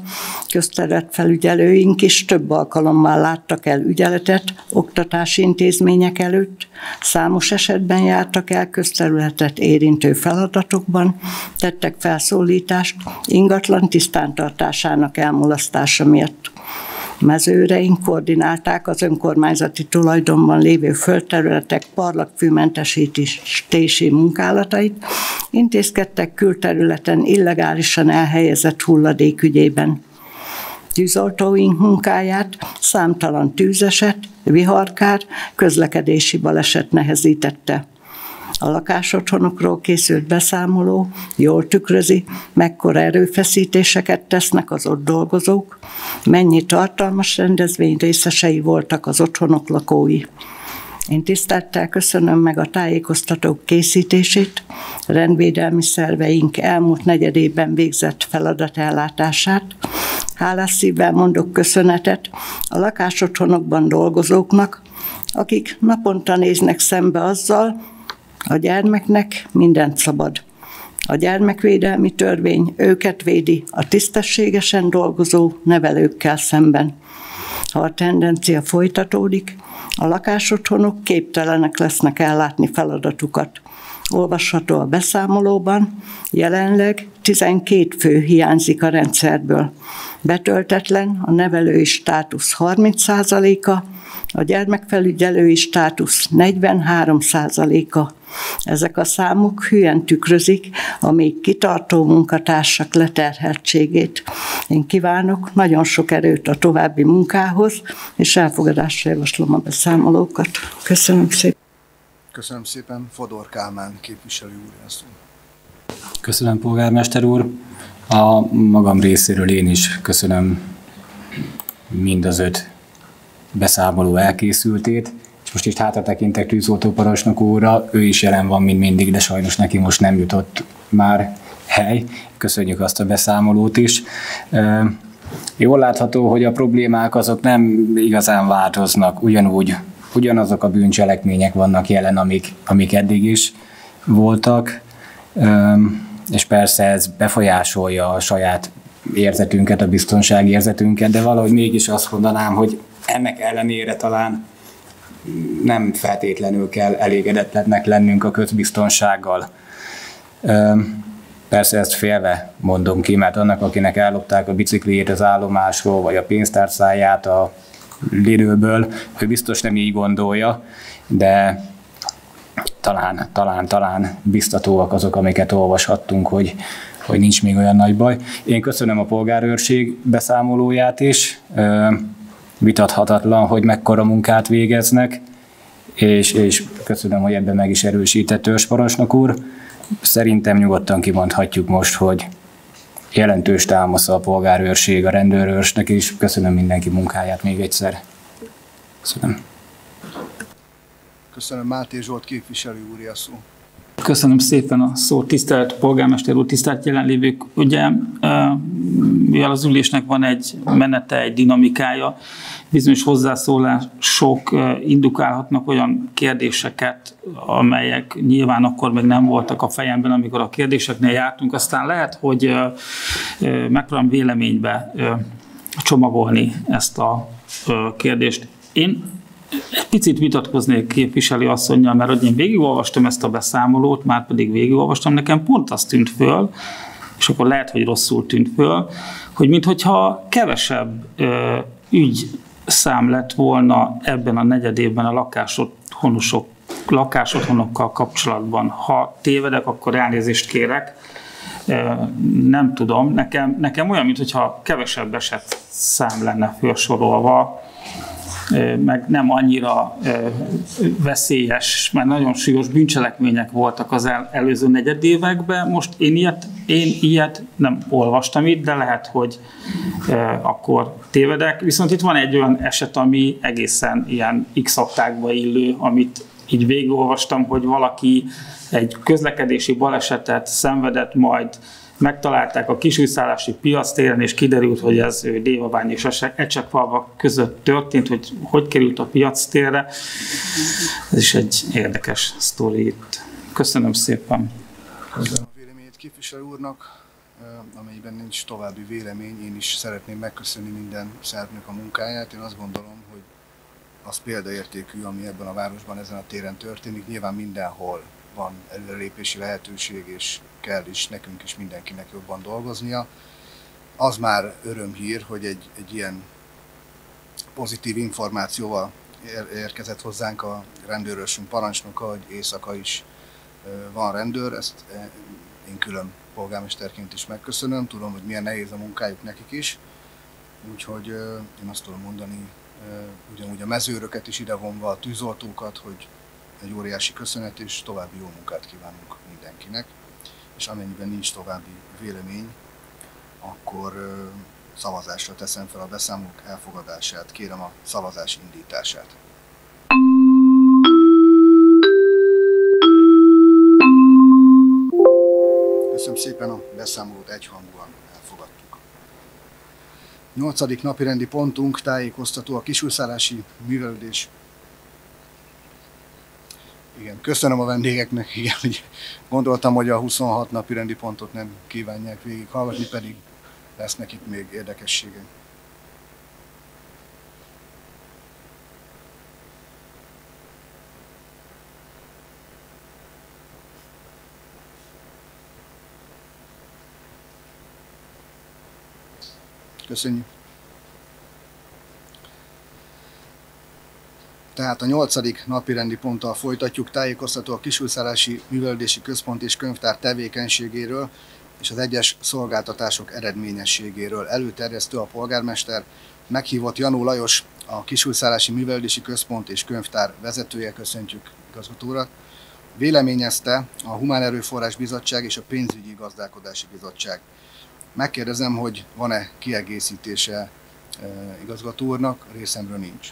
[SPEAKER 5] közterületfelügyelőink is több alkalommal láttak el ügyeletet oktatási intézmények előtt, számos esetben jártak el közterületet érintő feladatokban, tettek felszólítást ingatlan tisztántartásának elmulasztása miatt. Mezőreink koordinálták az önkormányzati tulajdonban lévő földterületek parlagfűmentesítési munkálatait, intézkedtek külterületen illegálisan elhelyezett hulladék ügyében. Tűzoltóink munkáját számtalan tűzeset, viharkár, közlekedési baleset nehezítette. A lakásotthonokról készült beszámoló jól tükrözi, mekkora erőfeszítéseket tesznek az ott dolgozók, mennyi tartalmas rendezvény részesei voltak az otthonok lakói. Én tisztelettel köszönöm meg a tájékoztatók készítését, rendvédelmi szerveink elmúlt negyedében végzett feladatellátását. Hálás szívvel mondok köszönetet a lakásotthonokban dolgozóknak, akik naponta néznek szembe azzal, a gyermeknek mindent szabad. A gyermekvédelmi törvény őket védi a tisztességesen dolgozó nevelőkkel szemben. Ha a tendencia folytatódik, a lakásotthonok képtelenek lesznek ellátni feladatukat. Olvasható a beszámolóban, jelenleg 12 fő hiányzik a rendszerből. Betöltetlen a nevelői státusz 30%-a, a gyermekfelügyelői státusz 43%-a. Ezek a számok hülyen tükrözik a még kitartó munkatársak leterheltségét. Én kívánok nagyon sok erőt a további munkához, és elfogadásra javaslom a beszámolókat. Köszönöm szépen.
[SPEAKER 1] Köszönöm szépen. Fodor Kálmán képviselő úr.
[SPEAKER 4] Köszönöm, polgármester úr. A magam részéről én is köszönöm mind az 5 beszámoló elkészültét, és most is hátratekintek tűzoltóparancsnok úrra, ő is jelen van, mint mindig, de sajnos neki most nem jutott már hely. Köszönjük azt a beszámolót is. Jól látható, hogy a problémák azok nem igazán változnak, ugyanazok a bűncselekmények vannak jelen, amik eddig is voltak, és persze ez befolyásolja a saját érzetünket, a biztonsági érzetünket, de valahogy mégis azt mondanám, hogy ennek ellenére talán nem feltétlenül kell elégedetlennek lennünk a közbiztonsággal. Persze ezt félve mondom ki, mert annak, akinek ellopták a bicikliét az állomásról, vagy a pénztárcáját a Lidlből, ő biztos nem így gondolja, de talán biztatóak azok, amiket olvashattunk, hogy nincs még olyan nagy baj. Én köszönöm a polgárőrség beszámolóját is, vitathatatlan, hogy mekkora munkát végeznek, és köszönöm, hogy ebben meg is erősített őrsparancsnok úr. Szerintem nyugodtan kimondhatjuk most, hogy jelentős támasz a polgárőrség a rendőrőrsnek is. Köszönöm mindenki munkáját még egyszer. Köszönöm.
[SPEAKER 1] Köszönöm, Máté Zsolt képviselő úr, a szó.
[SPEAKER 8] Köszönöm szépen a szót, tisztelt polgármester úr, tisztelt jelenlévők. Ugye, mivel az ülésnek van egy menete, egy dinamikája, bizonyos hozzászólások indukálhatnak olyan kérdéseket, amelyek nyilván akkor még nem voltak a fejemben, amikor a kérdéseknél jártunk. Aztán lehet, hogy megpróbálom véleménybe csomagolni ezt a kérdést. Én egy picit vitatkoznék képviselő asszonnyal, mert hogy én végigolvastam ezt a beszámolót, már pedig végigolvastam, nekem pont azt tűnt föl, és akkor lehet, hogy rosszul tűnt föl, hogy minthogyha kevesebb ügyszám lett volna ebben a negyedévben a lakásotthonokkal kapcsolatban. Ha tévedek, akkor elnézést kérek. Nem tudom, nekem olyan, mintha kevesebb esetszám lenne felsorolva, meg nem annyira veszélyes, mert nagyon súlyos bűncselekmények voltak az előző negyedévekben. Most én ilyet nem olvastam itt, de lehet, hogy akkor tévedek. Viszont itt van egy olyan eset, ami egészen ilyen X-aktákba illő, amit így végigolvastam, hogy valaki egy közlekedési balesetet szenvedett, majd megtalálták a Kisújszállási piactéren, és kiderült, hogy ez Dévabány és Ecsekfalva között történt, hogy került a piactérre. Ez is egy érdekes sztori itt. Köszönöm szépen.
[SPEAKER 1] Köszönöm a véleményét képviselő úrnak. Amelyben nincs további vélemény, én is szeretném megköszönni minden szervnek a munkáját. Én azt gondolom, hogy az példaértékű, ami ebben a városban ezen a téren történik. Nyilván mindenhol van előrelépési lehetőség, és kell is nekünk is mindenkinek jobban dolgoznia. Az már örömhír, hogy egy ilyen pozitív információval érkezett hozzánk a rendőrösünk parancsnoka, hogy éjszaka is van rendőr. Ezt én külön polgármesterként is megköszönöm. Tudom, hogy milyen nehéz a munkájuk nekik is. Úgyhogy én azt tudom mondani, ugyanúgy a mezőröket is idevonva, a tűzoltókat, hogy egy óriási köszönet, és további jó munkát kívánunk mindenkinek. És amennyiben nincs további vélemény, akkor szavazásra teszem fel a beszámolók elfogadását. Kérem a szavazás indítását. Köszönöm szépen, a beszámolót egyhangúan elfogadtuk. 8. napirendi pontunk tájékoztató a kisújszállási művelődés. Igen, köszönöm a vendégeknek, igen, hogy gondoltam, hogy a 26 napirendi pontot nem kívánják végighallgatni, pedig lesznek itt még érdekességek. Köszönjük. Tehát a 8. napirendi ponttal folytatjuk, tájékoztató a Kisújszállási Művelődési Központ és Könyvtár tevékenységéről és az egyes szolgáltatások eredményességéről. Előterjesztő a polgármester, meghívott Janó Lajos, a Kisújszállási Művelődési Központ és Könyvtár vezetője, köszöntjük igazgató urat. Véleményezte a Humán Erőforrás Bizottság és a Pénzügyi Gazdálkodási Bizottság. Megkérdezem, hogy van-e kiegészítése igazgató úrnak, részemről nincs.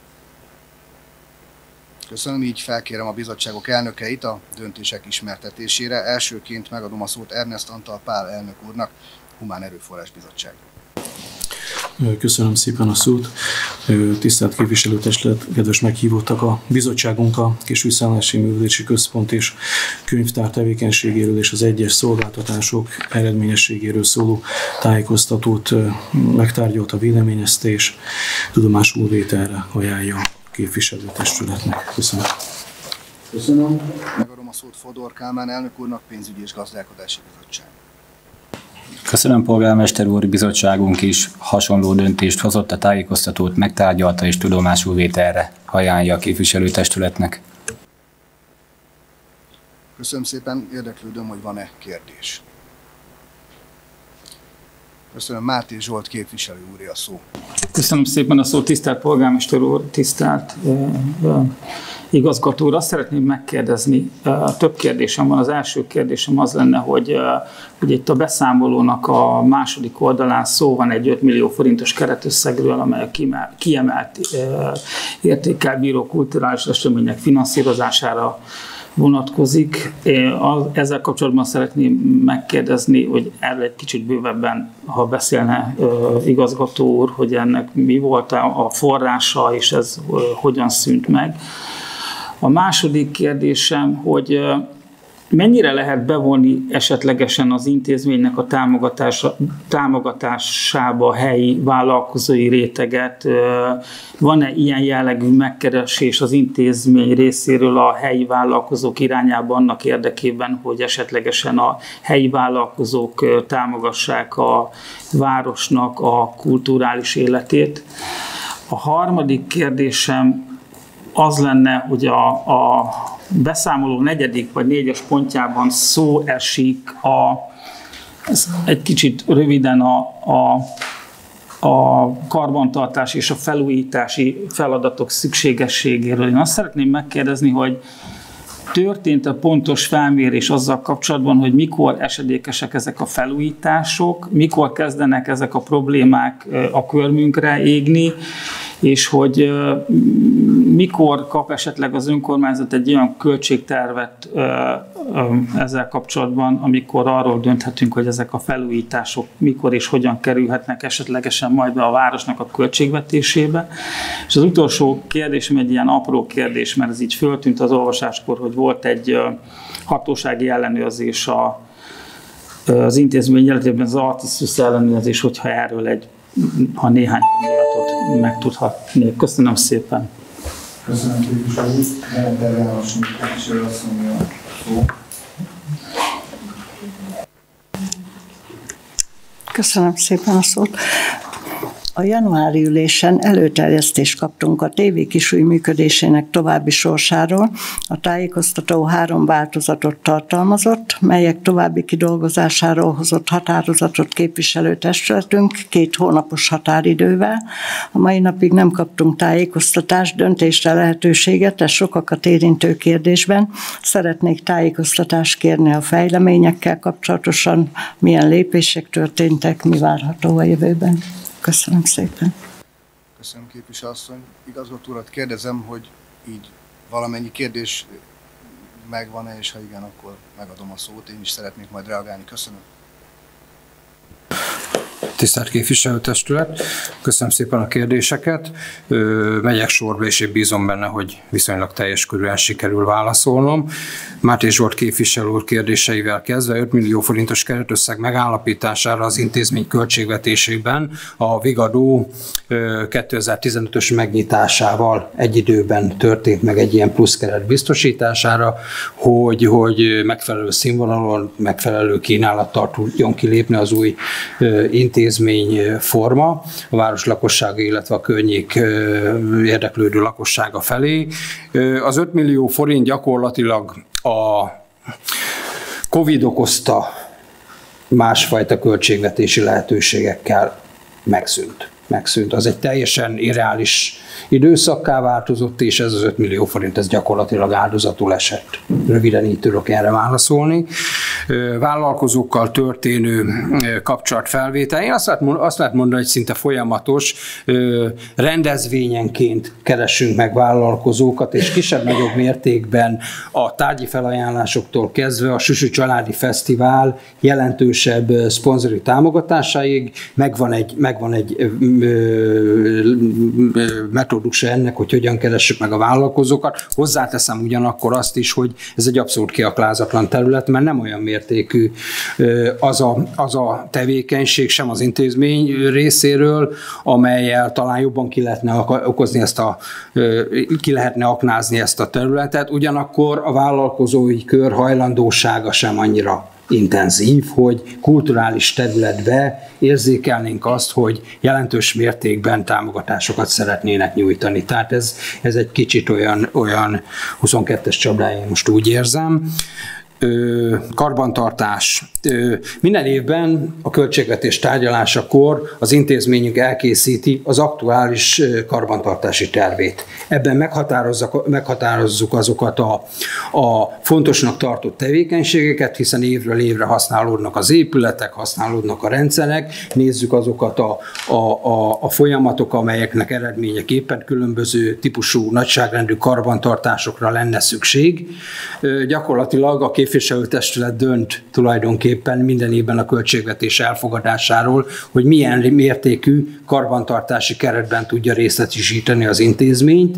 [SPEAKER 1] Köszönöm, így felkérem a bizottságok elnökeit a döntések ismertetésére. Elsőként megadom a szót Ernest Antal Pál elnök úrnak, Humán Erőforrás Bizottság.
[SPEAKER 2] Köszönöm szépen a szót. Tisztelt képviselőtestület, kedves meghívottak, a bizottságunk a Kisújszállási Művelődési Központ és Könyvtár tevékenységéről és az egyes szolgáltatások eredményességéről szóló tájékoztatót megtárgyalta, véleményezte és tudomásul vételre ajánlja a képviselőtestületnek. Köszönöm.
[SPEAKER 1] Köszönöm. Megadom a szót Fodor Kálmán elnök úrnak, Pénzügyi és Gazdálkodási Bizottság.
[SPEAKER 4] Köszönöm, polgármester úr, bizottságunk is hasonló döntést hozott, a tájékoztatót megtárgyalta és tudomásul vételre ajánlja a képviselőtestületnek.
[SPEAKER 1] Köszönöm szépen, érdeklődöm, hogy van-e kérdés. Köszönöm. Máté Zsolt képviselő úré a szó.
[SPEAKER 8] Köszönöm szépen a szót, tisztelt polgármester úr, tisztelt igazgató úr. Azt szeretném megkérdezni, több kérdésem van. Az első kérdésem az lenne, hogy ugye itt a beszámolónak a második oldalán szó van egy 5 millió forintos keretösszegről, amely a kiemelt értékkel bíró kulturális események finanszírozására vonatkozik. Ezzel kapcsolatban szeretném megkérdezni, hogy erről egy kicsit bővebben, ha beszélne igazgató úr, hogy ennek mi volt a forrása, és ez hogyan szűnt meg. A második kérdésem, hogy mennyire lehet bevonni esetlegesen az intézménynek a támogatásába a helyi vállalkozói réteget? Van-e ilyen jellegű megkeresés az intézmény részéről a helyi vállalkozók irányába annak érdekében, hogy esetlegesen a helyi vállalkozók támogassák a városnak a kulturális életét? A harmadik kérdésem az lenne, hogy a beszámoló 4. vagy 4-es pontjában szó esik egy kicsit röviden a karbantartás és a felújítási feladatok szükségességéről. Én azt szeretném megkérdezni, hogy történt-e pontos felmérés azzal kapcsolatban, hogy mikor esedékesek ezek a felújítások, mikor kezdenek ezek a problémák a körmünkre égni, és hogy mikor kap esetleg az önkormányzat egy olyan költségtervet ezzel kapcsolatban, amikor arról dönthetünk, hogy ezek a felújítások mikor és hogyan kerülhetnek esetlegesen majd be a városnak a költségvetésébe. És az utolsó kérdésem egy ilyen apró kérdés, mert ez így föltűnt az olvasáskor, hogy volt egy hatósági ellenőrzés az intézmény életében, az Artiszus ellenőrzés, hogyha erről ha néhány gondolatot megtudhatnék. Köszönöm szépen.
[SPEAKER 1] Köszönöm képviselő úr. Gerender János képviselő asszony a szó.
[SPEAKER 5] Köszönöm szépen a szót. A januári ülésen előterjesztést kaptunk a TV Kisúj működésének további sorsáról. A tájékoztató 3 változatot tartalmazott, melyek további kidolgozásáról hozott határozatot képviselőtestületünk 2 hónapos határidővel. A mai napig nem kaptunk tájékoztatást, döntésre lehetőséget, ez sokakat érintő kérdésben. Szeretnék tájékoztatást kérni a fejleményekkel kapcsolatosan, milyen lépések történtek, mi várható a jövőben. Köszönöm szépen.
[SPEAKER 1] Köszönöm képviselő asszony. Igazgató urat kérdezem, hogy így valamennyi kérdés megvan-e, és ha igen, akkor megadom a szót. Én is szeretnék majd reagálni. Köszönöm.
[SPEAKER 12] Tisztelt képviselőtestület, köszönöm szépen a kérdéseket. Megyek sorba, és én bízom benne, hogy viszonylag teljes körűen sikerül válaszolnom. Máté Zsolt képviselő úr kérdéseivel kezdve 5 millió forintos keretösszeg megállapítására az intézmény költségvetésében a Vigadó 2015-ös megnyitásával egy időben történt meg egy ilyen pluszkeret biztosítására, hogy megfelelő színvonalon, megfelelő kínálattal tudjon kilépni az új intézményforma a város lakossága, illetve a környék érdeklődő lakossága felé. Az 5 millió forint gyakorlatilag a Covid okozta másfajta költségvetési lehetőségekkel megszűnt. Az egy teljesen irreális időszakká változott, és ez az 5 millió forint, ez gyakorlatilag áldozatul esett. Röviden így tudok erre válaszolni. Vállalkozókkal történő kapcsolatfelvétel. Én azt lehet mondani, hogy szinte folyamatos rendezvényenként keresünk meg vállalkozókat, és kisebb-nagyobb mértékben a tárgyi felajánlásoktól kezdve a Süsű Családi Fesztivál jelentősebb szponzori támogatásáig megvan egy metódusa ennek, hogy hogyan keressük meg a vállalkozókat. Hozzáteszem ugyanakkor azt is, hogy ez egy abszolút kiaklázatlan terület, mert nem olyan mértékű az a tevékenység sem az intézmény részéről, amellyel talán jobban ki lehetne aknázni ezt a területet. Ugyanakkor a vállalkozói kör hajlandósága sem annyira intenzív, hogy kulturális területbe érzékelnénk azt, hogy jelentős mértékben támogatásokat szeretnének nyújtani. Tehát ez egy kicsit olyan 22-es csapdája, most úgy érzem. karbantartás. Minden évben a költségvetés tárgyalásakor az intézményünk elkészíti az aktuális karbantartási tervét. Ebben meghatározzuk azokat a fontosnak tartott tevékenységeket, hiszen évről évre használódnak az épületek, használódnak a rendszerek, nézzük azokat a folyamatok, amelyeknek eredményeképpen különböző típusú nagyságrendű karbantartásokra lenne szükség. Gyakorlatilag a képviselőtestület dönt tulajdonképpen minden évben a költségvetés elfogadásáról, hogy milyen mértékű karbantartási keretben tudja részletesíteni az intézményt.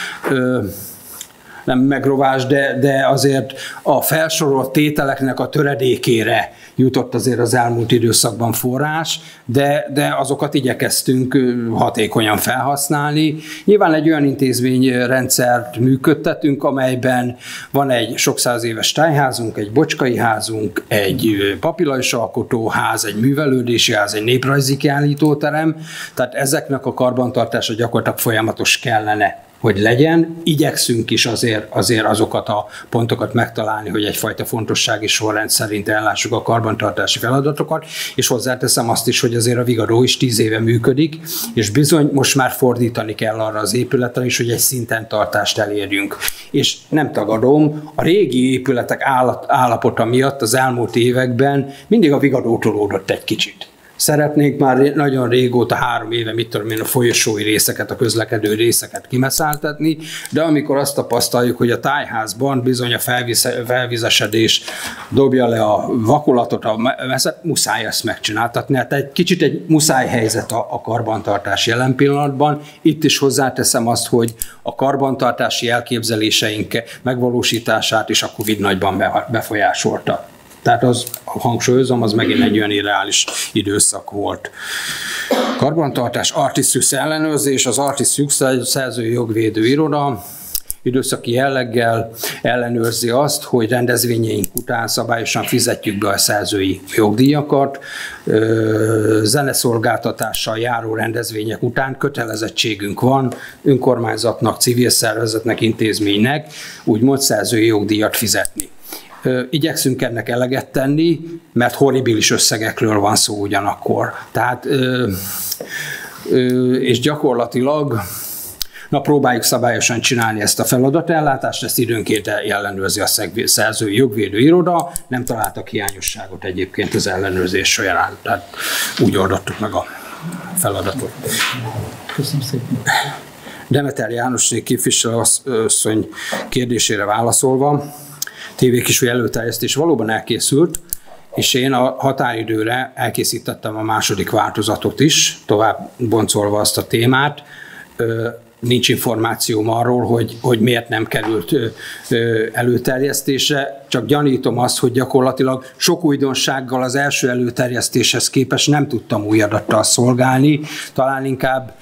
[SPEAKER 12] Nem megrovás, de azért a felsorolt tételeknek a töredékére jutott azért az elmúlt időszakban forrás, de azokat igyekeztünk hatékonyan felhasználni. Nyilván egy olyan intézményrendszert működtetünk, amelyben van egy sok száz éves tájházunk, egy bocskai házunk, egy papírlajos alkotóház, egy művelődési ház, egy néprajzi kiállítóterem, tehát ezeknek a karbantartása gyakorlatilag folyamatos kellene, hogy legyen. Igyekszünk is azért azokat a pontokat megtalálni, hogy egyfajta fontossági sorrend szerint ellássuk a karbantartási feladatokat, és hozzáteszem azt is, hogy azért a Vigadó is 10 éve működik, és bizony most már fordítani kell arra az épületre is, hogy egy szinten tartást elérjünk. És nem tagadom, a régi épületek állapota miatt az elmúlt években mindig a Vigadó tolódott egy kicsit. Szeretnénk már nagyon régóta, 3 éve, a folyosói részeket, a közlekedő részeket kimeszálltatni, de amikor azt tapasztaljuk, hogy a tájházban bizony a felvizesedés dobja le a vakolatot, muszáj ezt megcsináltatni. Hát egy kicsit egy muszáj helyzet a karbantartás jelen pillanatban. Itt is hozzáteszem azt, hogy a karbantartási elképzeléseink megvalósítását is a Covid nagyban befolyásolta. Tehát az, hangsúlyozom, az megint egy olyan irreális időszak volt. Karbantartás, Artisztux ellenőrzés, az Artisztux szerzői jogvédő iroda időszaki jelleggel ellenőrzi azt, hogy rendezvényeink után szabályosan fizetjük be a szerzői jogdíjakat, zeneszolgáltatással járó rendezvények után kötelezettségünk van önkormányzatnak, civil szervezetnek, intézménynek úgymond szerzői jogdíjat fizetni. Igyekszünk ennek eleget tenni, mert horribilis összegekről van szó ugyanakkor. Tehát, és gyakorlatilag próbáljuk szabályosan csinálni ezt a feladatellátást, ezt időnként ellenőrzi a szerzői jogvédő iroda, nem találtak hiányosságot egyébként az ellenőrzés során, tehát úgy oldottuk meg a feladatot.
[SPEAKER 8] Köszönöm szépen.
[SPEAKER 12] Demeter Jánosné képviselőasszony kérdésére válaszolva, tévékisúly előterjesztés valóban elkészült, és én a határidőre elkészítettem a második változatot is, tovább boncolva azt a témát. Nincs információm arról, hogy miért nem került előterjesztésre, csak gyanítom azt, hogy gyakorlatilag sok újdonsággal az első előterjesztéshez képest nem tudtam új adattal szolgálni, talán inkább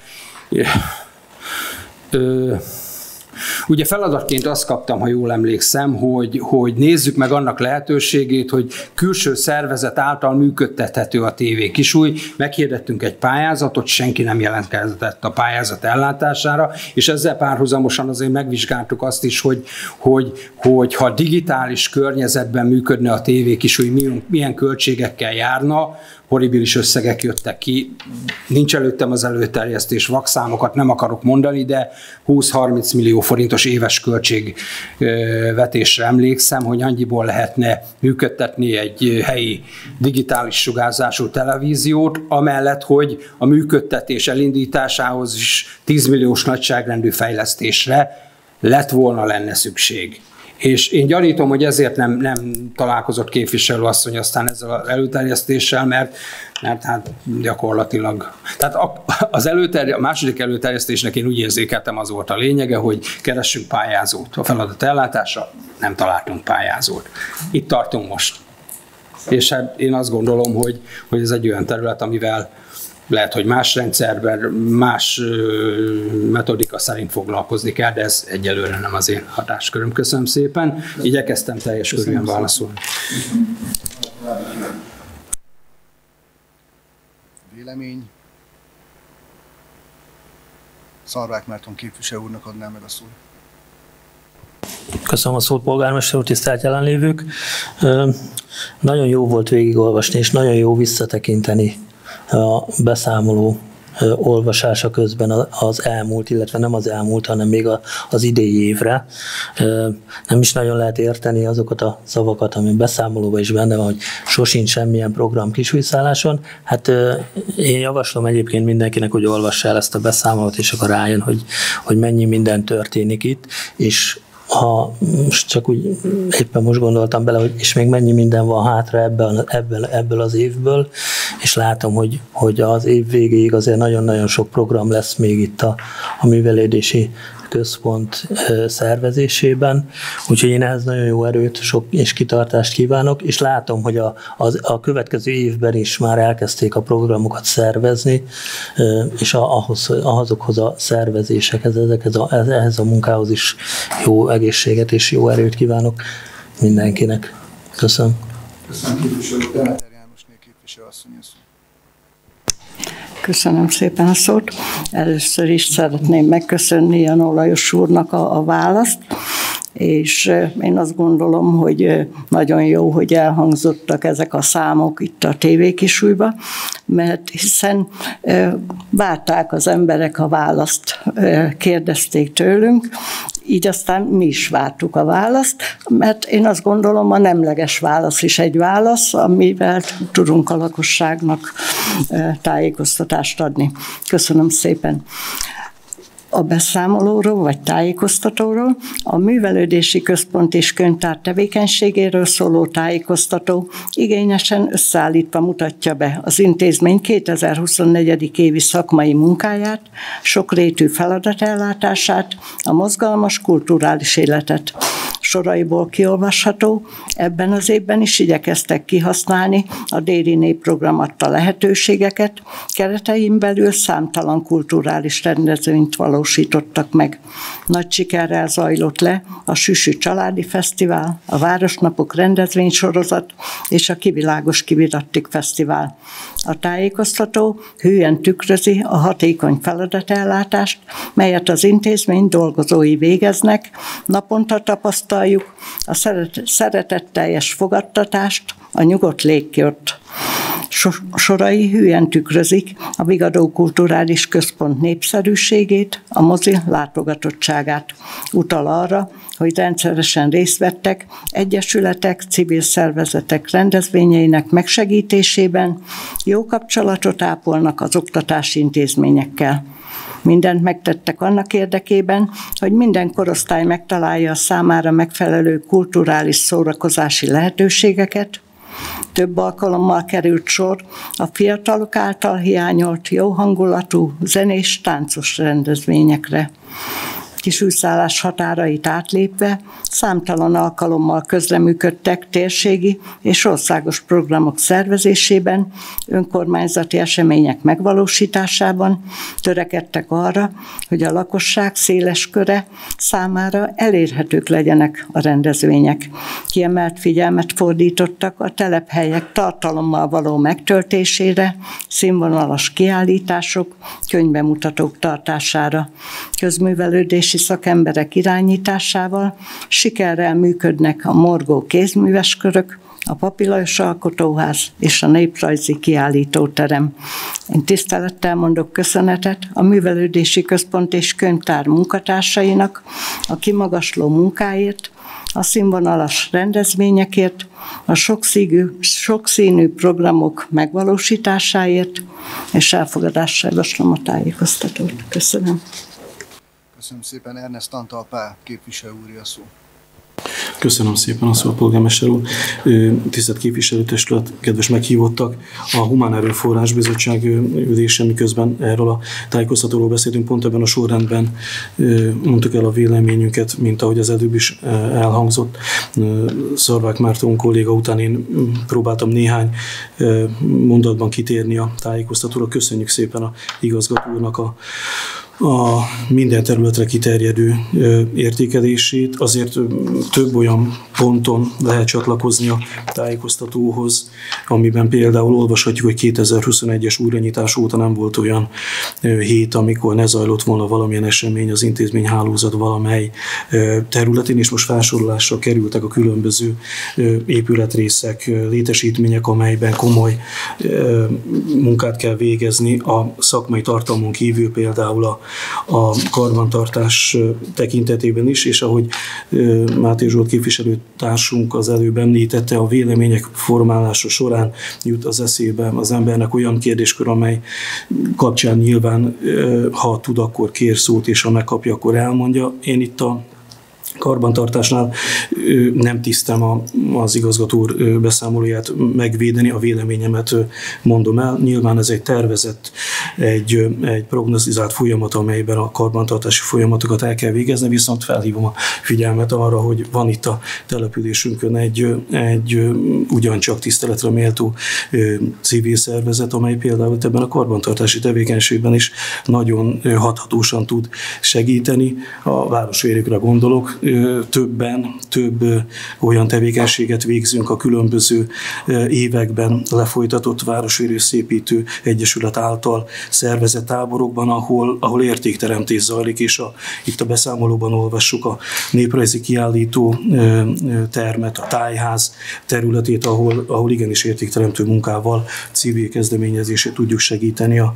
[SPEAKER 12] ugye feladatként azt kaptam, ha jól emlékszem, hogy nézzük meg annak lehetőségét, hogy külső szervezet által működtethető a tévékisúly. Meghirdettünk egy pályázatot, senki nem jelentkezett a pályázat ellátására, és ezzel párhuzamosan azért megvizsgáltuk azt is, hogy ha digitális környezetben működne a tévékisúly, milyen költségekkel járna. Horribilis összegek jöttek ki. Nincs előttem az előterjesztés, vakszámokat nem akarok mondani, de 20-30 millió forintos éves költségvetésre emlékszem, hogy annyiból lehetne működtetni egy helyi digitális sugárzású televíziót, amellett, hogy a működtetés elindításához is 10 milliós nagyságrendű fejlesztésre lenne szükség. És én gyanítom, hogy ezért nem találkozott képviselőasszony aztán ezzel az előterjesztéssel, mert hát gyakorlatilag. Tehát a második előterjesztésnek én úgy érzékeltem, az volt a lényege, hogy keressünk pályázót. A feladat ellátása, nem találtunk pályázót. Itt tartunk most. És hát én azt gondolom, hogy ez egy olyan terület, amivel lehet, hogy más rendszerben, más metodika szerint foglalkozni kell, de ez egyelőre nem az én hatásköröm. Köszönöm szépen. Igyekeztem teljes körülön válaszolni.
[SPEAKER 1] Vélemény. Szarvák Márton képviselő úrnak adnám meg a szót.
[SPEAKER 13] Köszönöm a szót, polgármester úr, tisztelt jelenlévők. Nagyon jó volt végigolvasni, és nagyon jó visszatekinteni a beszámoló olvasása közben az elmúlt, illetve nem az elmúlt, hanem még az idei évre. Nem is nagyon lehet érteni azokat a szavakat, ami beszámolóban is benne van, hogy sosincs semmilyen program Kisújszálláson. Hát én javaslom egyébként mindenkinek, hogy olvassa el ezt a beszámolót, és akkor rájön, hogy mennyi minden történik itt, és ha csak úgy éppen most gondoltam bele, hogy és még mennyi minden van hátra ebből az évből, és látom, hogy az év végéig azért nagyon-nagyon sok program lesz még itt a művelődési központ szervezésében, úgyhogy én ehhez nagyon jó erőt és kitartást kívánok, és látom, hogy a következő évben is már elkezdték a programokat szervezni, és azokhoz a szervezésekhez, ehhez a munkához is jó egészséget és jó erőt kívánok mindenkinek. Köszönöm.
[SPEAKER 1] Köszönöm, képviselő. Demeter Jánosné képviselő asszony.
[SPEAKER 5] Köszönöm szépen a szót. Először is szeretném megköszönni Janó Lajos úrnak a választ, és én azt gondolom, hogy nagyon jó, hogy elhangzottak ezek a számok itt a TV-Kisújba, mert hiszen várták az emberek a választ, kérdezték tőlünk, így aztán mi is vártuk a választ, mert én azt gondolom, a nemleges válasz is egy válasz, amivel tudunk a lakosságnak tájékoztatást adni. Köszönöm szépen. A beszámolóról vagy tájékoztatóról, a művelődési központ és könyvtár tevékenységéről szóló tájékoztató igényesen összeállítva mutatja be az intézmény 2024. évi szakmai munkáját, sokrétű feladatellátását, a mozgalmas kulturális életet. Soraiból kiolvasható, ebben az évben is igyekeztek kihasználni a Déri Népprogram adta lehetőségeket, keretein belül számtalan kulturális rendezvényt valósítottak meg. Nagy sikerrel zajlott le a Süsű Családi Fesztivál, a Városnapok rendezvénysorozat és a Kivilágos Kivirattik Fesztivál. A tájékoztató hűen tükrözi a hatékony feladatellátást, melyet az intézmény dolgozói végeznek, naponta tapasztaljuk a szeretetteljes fogadtatást, a nyugodt légkört. Sorai hűen tükrözik a Vigadó Kulturális Központ népszerűségét, a mozi látogatottságát. Utal arra, hogy rendszeresen részt vettek egyesületek, civil szervezetek rendezvényeinek megsegítésében, jó kapcsolatot ápolnak az oktatási intézményekkel. Mindent megtettek annak érdekében, hogy minden korosztály megtalálja a számára megfelelő kulturális szórakozási lehetőségeket. Több alkalommal került sor a fiatalok által hiányolt jó hangulatú zenés, táncos rendezvényekre. Kisújszállás határait átlépve számtalan alkalommal közreműködtek térségi és országos programok szervezésében, önkormányzati események megvalósításában, törekedtek arra, hogy a lakosság széles köre számára elérhetők legyenek a rendezvények. Kiemelt figyelmet fordítottak a telephelyek tartalommal való megtöltésére, színvonalas kiállítások, könyvbemutatók tartására. Közművelődési szakemberek irányításával sikerrel működnek a morgó kézműveskörök, a Papilajos Alkotóház és a Néprajzi Kiállítóterem. Én tisztelettel mondok köszönetet a Művelődési Központ és Könyvtár munkatársainak a kimagasló munkáért, a színvonalas rendezvényekért, a sokszínű programok megvalósításáért, és elfogadásra javaslom a tájékoztatót. Köszönöm.
[SPEAKER 1] Köszönöm szépen, Ernest Antal Pál képviselő úr a szó.
[SPEAKER 2] Köszönöm szépen a szót, polgármester úr. Tisztelt képviselőtestület, kedves meghívottak, a Humán Erőforrás Bizottság ülésen, miközben erről a tájékoztatóról beszéltünk, pont ebben a sorrendben mondtuk el a véleményünket, mint ahogy az előbb is elhangzott. Szarvák Márton kolléga után én próbáltam néhány mondatban kitérni a tájékoztatóra. Köszönjük szépen a igazgató úrnak a minden területre kiterjedő értékelését. Azért több olyan ponton lehet csatlakozni a tájékoztatóhoz, amiben például olvashatjuk, hogy 2021-es újranyitás óta nem volt olyan hét, amikor ne zajlott volna valamilyen esemény az intézményhálózat valamely területén, és most felsorolásra kerültek a különböző épületrészek, létesítmények, amelyben komoly munkát kell végezni a szakmai tartalmon kívül, például a karbantartás tekintetében is, és ahogy Máté Zsolt képviselőtársunk az előbb említette, a vélemények formálása során jut az eszébe az embernek olyan kérdéskör, amely kapcsán nyilván, ha tud, akkor kér szót, és ha megkapja, akkor elmondja. Én itt a karbantartásnál nem tisztem az igazgató úr beszámolóját megvédeni, a véleményemet mondom el. Nyilván ez egy tervezett, egy prognosztizált folyamat, amelyben a karbantartási folyamatokat el kell végezni, viszont felhívom a figyelmet arra, hogy van itt a településünkön egy ugyancsak tiszteletre méltó civil szervezet, amely például ebben a karbantartási tevékenységben is nagyon hathatósan tud segíteni. A városvédőkre gondolok, több olyan tevékenységet végzünk a különböző években lefolytatott Városvédőszépítő Egyesület által szervezett táborokban, ahol értékteremtés zajlik, és itt a beszámolóban olvassuk a néprajzi kiállító termet, a tájház területét, ahol igenis értékteremtő munkával, civil kezdeményezését tudjuk segíteni a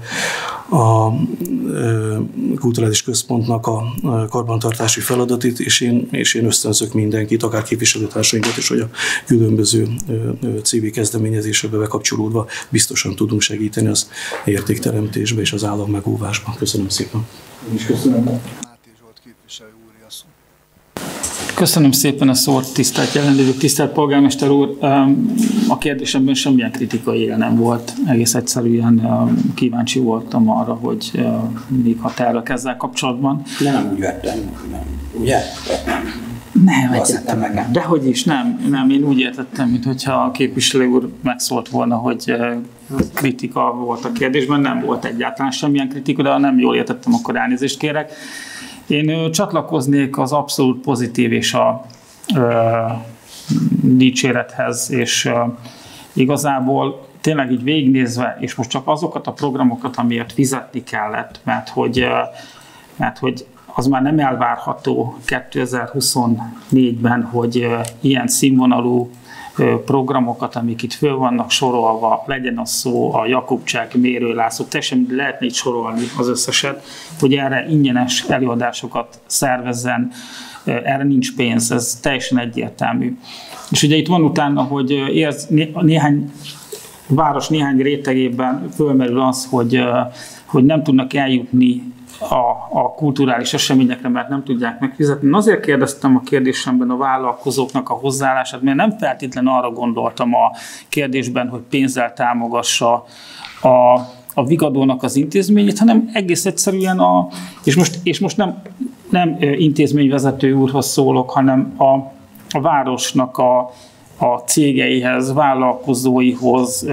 [SPEAKER 2] kulturális központnak a karbantartási feladatét, és én ösztönzök mindenkit, akár képviselőtársainkat is, hogy a különböző civil kezdeményezésekbe bekapcsolódva biztosan tudunk segíteni az értékteremtésbe és az állam megóvásban. Köszönöm szépen.
[SPEAKER 8] Én is köszönöm.
[SPEAKER 1] Máté Zsolt képviselő úr, a szó.
[SPEAKER 8] Köszönöm szépen a szót, tisztelt jelenlévők, tisztelt polgármester úr. A kérdésemben semmilyen kritikai él nem volt. Egész egyszerűen kíváncsi voltam arra, hogy még ha tervek ezzel kapcsolatban.
[SPEAKER 12] Nem úgy vettem, ugye?
[SPEAKER 8] Nem, egyáltalán. Dehogy is, nem. Én úgy értettem, mintha a képviselő úr megszólt volna, hogy kritika volt a kérdésben. Nem volt egyáltalán semmilyen kritika, de ha nem jól értettem, akkor elnézést kérek. Én csatlakoznék az abszolút pozitív és a dicsérethez, és igazából tényleg így végignézve, és most csak azokat a programokat, amiért fizetni kellett, mert hogy az már nem elvárható 2024-ben, hogy ilyen színvonalú programokat, amik itt föl vannak sorolva, legyen az szó a Jakubcsák, Mérő László, teljesen lehetne itt sorolni az összeset, hogy erre ingyenes előadásokat szervezzen, erre nincs pénz, ez teljesen egyértelmű. És ugye itt van utána, hogy néhány város néhány rétegében fölmerül az, hogy nem tudnak eljutni a kulturális eseményekre, mert nem tudják megfizetni. Azért kérdeztem a kérdésemben a vállalkozóknak a hozzáállását, mert nem feltétlenül arra gondoltam a kérdésben, hogy pénzzel támogassa a Vigadónak az intézményét, hanem egész egyszerűen és most nem intézményvezető úrhoz szólok, hanem a városnak a cégeihez, vállalkozóihoz,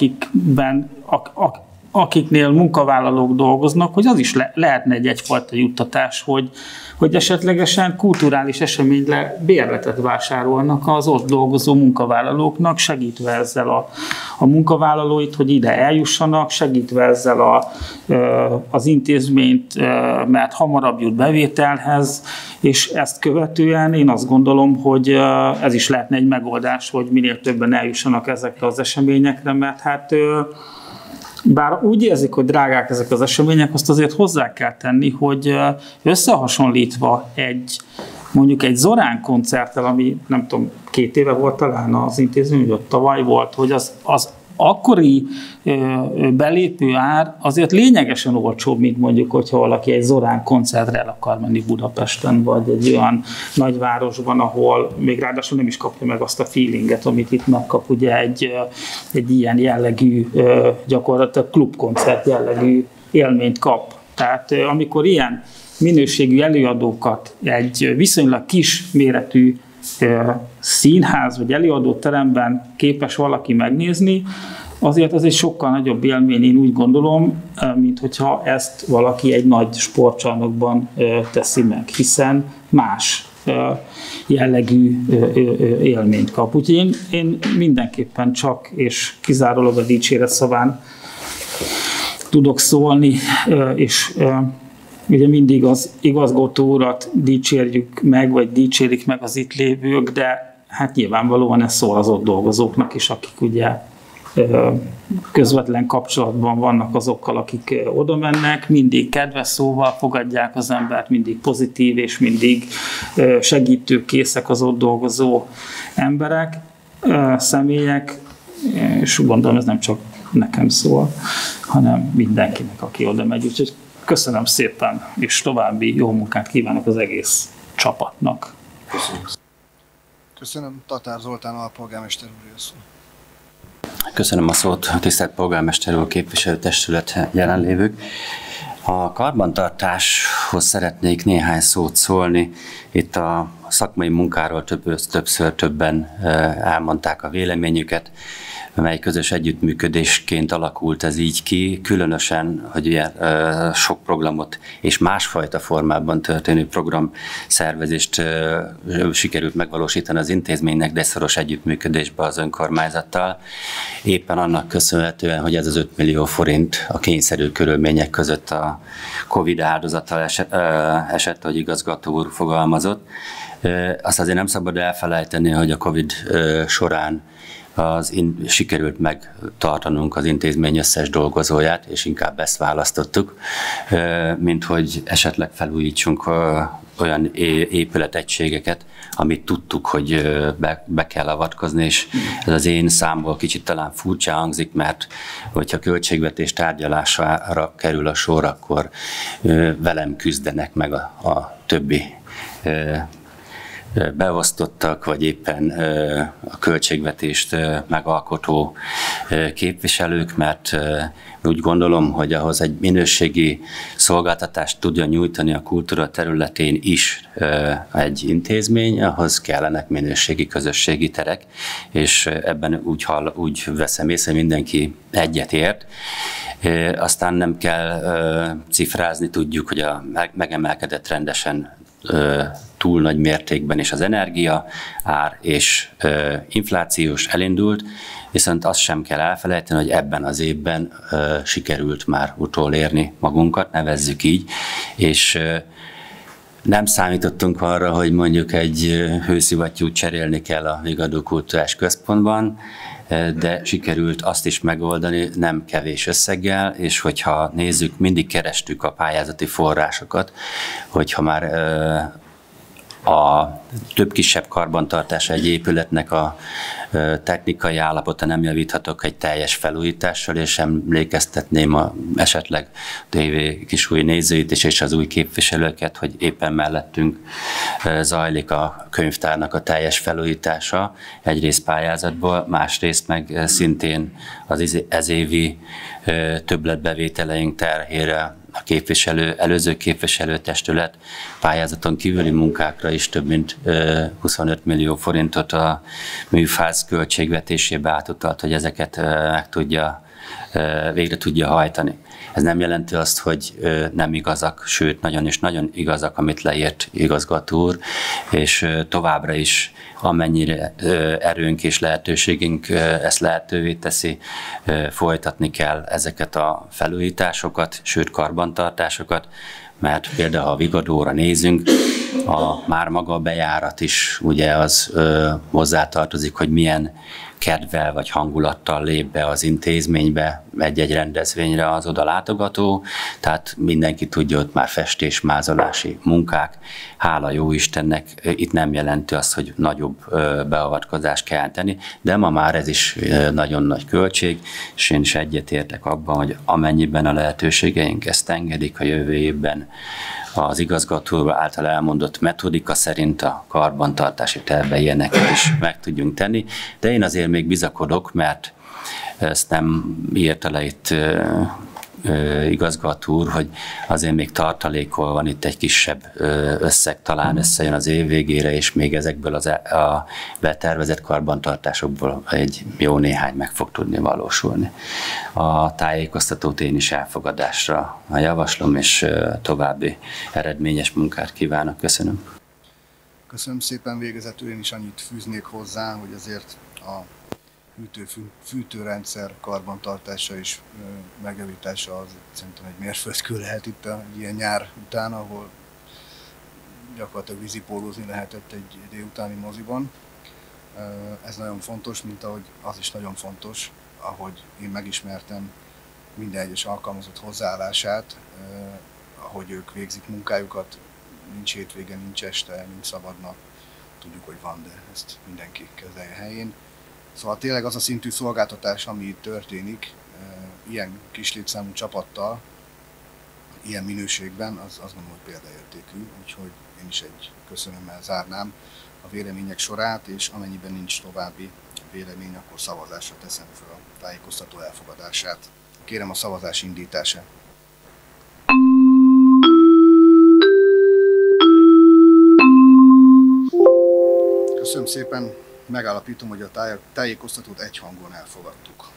[SPEAKER 8] akiknél munkavállalók dolgoznak, hogy az is lehetne egyfajta juttatás, hogy esetlegesen kulturális eseményre bérletet vásárolnak az ott dolgozó munkavállalóknak, segítve ezzel a munkavállalóit, hogy ide eljussanak, segítve ezzel az intézményt, mert hamarabb jut bevételhez, és ezt követően én azt gondolom, hogy ez is lehetne egy megoldás, hogy minél többen eljussanak ezekre az eseményekre, mert hát bár úgy érzik, hogy drágák ezek az események, azt azért hozzá kell tenni, hogy összehasonlítva mondjuk egy Zorán koncerttel, ami nem tudom, 2 éve volt talán az intézmény, vagy tavaly volt, hogy az akkori belépő ár azért lényegesen olcsóbb, mint mondjuk, hogyha valaki egy Zorán koncertre el akar menni Budapesten, vagy egy olyan nagyvárosban, ahol még ráadásul nem is kapja meg azt a feelinget, amit itt megkap, ugye egy ilyen jellegű, gyakorlatilag klubkoncert jellegű élményt kap. Tehát amikor ilyen minőségű előadókat egy viszonylag kis méretű színház vagy előadóteremben képes valaki megnézni, azért ez egy sokkal nagyobb élmény, én úgy gondolom, mint hogyha ezt valaki egy nagy sportcsarnokban teszi meg, hiszen más jellegű élményt kap. Úgyhogy én mindenképpen csak és kizárólag a dicséret szaván tudok szólni, és ugye mindig az igazgató urat dicsérjük meg, vagy dicsérik meg az itt lévők, de hát nyilvánvalóan ez szól az ott dolgozóknak is, akik ugye közvetlen kapcsolatban vannak azokkal, akik oda mennek, mindig kedves szóval fogadják az embert, mindig pozitív és mindig segítőkészek az ott dolgozó emberek, személyek, és gondolom ez nem csak nekem szól, hanem mindenkinek, aki oda megy. Úgyhogy köszönöm szépen, és további jó munkát kívánok az egész csapatnak.
[SPEAKER 1] Köszönöm. Tatár Zoltán alpolgármester úr szó.
[SPEAKER 14] Köszönöm a szót, tisztelt polgármester úr, képviselőtestület jelenlévők. A karbantartáshoz szeretnék néhány szót szólni. Itt a szakmai munkáról többen elmondták a véleményüket, mely közös együttműködésként alakult ez így ki, különösen, hogy ilyen sok programot és másfajta formában történő programszervezést sikerült megvalósítani az intézménynek, de szoros együttműködésbe az önkormányzattal. Éppen annak köszönhetően, hogy ez az 5 millió forint a kényszerű körülmények között a Covid áldozattal esett, ahogy igazgató úr fogalmazott. Azt azért nem szabad elfelejteni, hogy a Covid során sikerült megtartanunk az intézmény összes dolgozóját, és inkább ezt választottuk, mint hogy esetleg felújítsunk olyan épületegységeket, amit tudtuk, hogy be kell avatkozni, és ez az én számból kicsit talán furcsa hangzik, mert hogyha költségvetés tárgyalására kerül a sor, akkor velem küzdenek meg a többi beosztottak, vagy éppen a költségvetést megalkotó képviselők, mert úgy gondolom, hogy ahhoz egy minőségi szolgáltatást tudja nyújtani a kultúra területén is egy intézmény, ahhoz kellenek minőségi közösségi terek, és ebben úgy veszem észre, hogy mindenki egyetért. Aztán nem kell cifrázni, tudjuk, hogy megemelkedett rendesen túl nagy mértékben is az energia ár, és inflációs elindult, viszont azt sem kell elfelejteni, hogy ebben az évben sikerült már utolérni magunkat, nevezzük így, és nem számítottunk arra, hogy mondjuk egy hőszivattyút cserélni kell a Vigadó Kulturális Központban, de sikerült azt is megoldani nem kevés összeggel, és hogyha nézzük, mindig kerestük a pályázati forrásokat, hogyha már a több kisebb karbantartása egy épületnek a technikai állapota nem javíthatok egy teljes felújítással, és emlékeztetném esetleg TV Kisúj nézőit is, és az új képviselőket, hogy éppen mellettünk zajlik a könyvtárnak a teljes felújítása, egyrészt pályázatból, másrészt meg szintén az ezévi többletbevételeink terhére a előző képviselőtestület pályázaton kívüli munkákra is több mint 25 millió forintot a műfáz költségvetésébe átutalt, hogy ezeket végre tudja hajtani. Ez nem jelenti azt, hogy nem igazak, sőt, nagyon és nagyon igazak, amit leírt igazgató úr, és továbbra is amennyire erőnk és lehetőségünk ezt lehetővé teszi, folytatni kell ezeket a felújításokat, sőt karbantartásokat, mert például ha a Vigadóra nézünk, már maga a bejárat is ugye az hozzátartozik, hogy milyen kedvel vagy hangulattal lép be az intézménybe, egy-egy rendezvényre az oda látogató, tehát mindenki tudja, ott már festés-mázolási munkák, hála jó Istennek, itt nem jelenti azt, hogy nagyobb beavatkozást kell tenni, de ma már ez is nagyon nagy költség, és én is egyetértek abban, hogy amennyiben a lehetőségeink ezt engedik, a jövő évben az igazgató által elmondott metodika szerint a karbantartási tervbe ilyeneket is meg tudjunk tenni, de én azért még bizakodok, mert ezt nem írta le itt igazgató úr, hogy azért még tartalékol van itt egy kisebb összeg, talán összejön az év végére, és még ezekből a betervezett karbantartásokból egy jó néhány meg fog tudni valósulni. A tájékoztatót én is elfogadásra javaslom, és további eredményes munkát kívánok. Köszönöm.
[SPEAKER 1] Köszönöm szépen, végezetül én is annyit fűznék hozzá, hogy azért a fűtőrendszer karbantartása és megjavítása az szerintem egy mérföldkő lehet itt a ilyen nyár után, ahol gyakorlatilag vízipólózni lehetett egy délutáni moziban. Ez nagyon fontos, mint ahogy az is nagyon fontos, ahogy én megismertem minden egyes alkalmazott hozzáállását, ahogy ők végzik munkájukat, nincs hétvége, nincs este, nincs szabadnap, tudjuk, hogy van, de ezt mindenki kezelje helyén. Szóval tényleg az a szintű szolgáltatás, ami itt történik, ilyen kis létszámú csapattal, ilyen minőségben, az azt gondolom, hogy példaértékű, úgyhogy én is egy köszönömmel zárnám a vélemények sorát, és amennyiben nincs további vélemény, akkor szavazásra teszem fel a tájékoztató elfogadását. Kérem a szavazás indítását. Köszönöm szépen, megállapítom, hogy a tájékoztatót egyhangon elfogadtuk.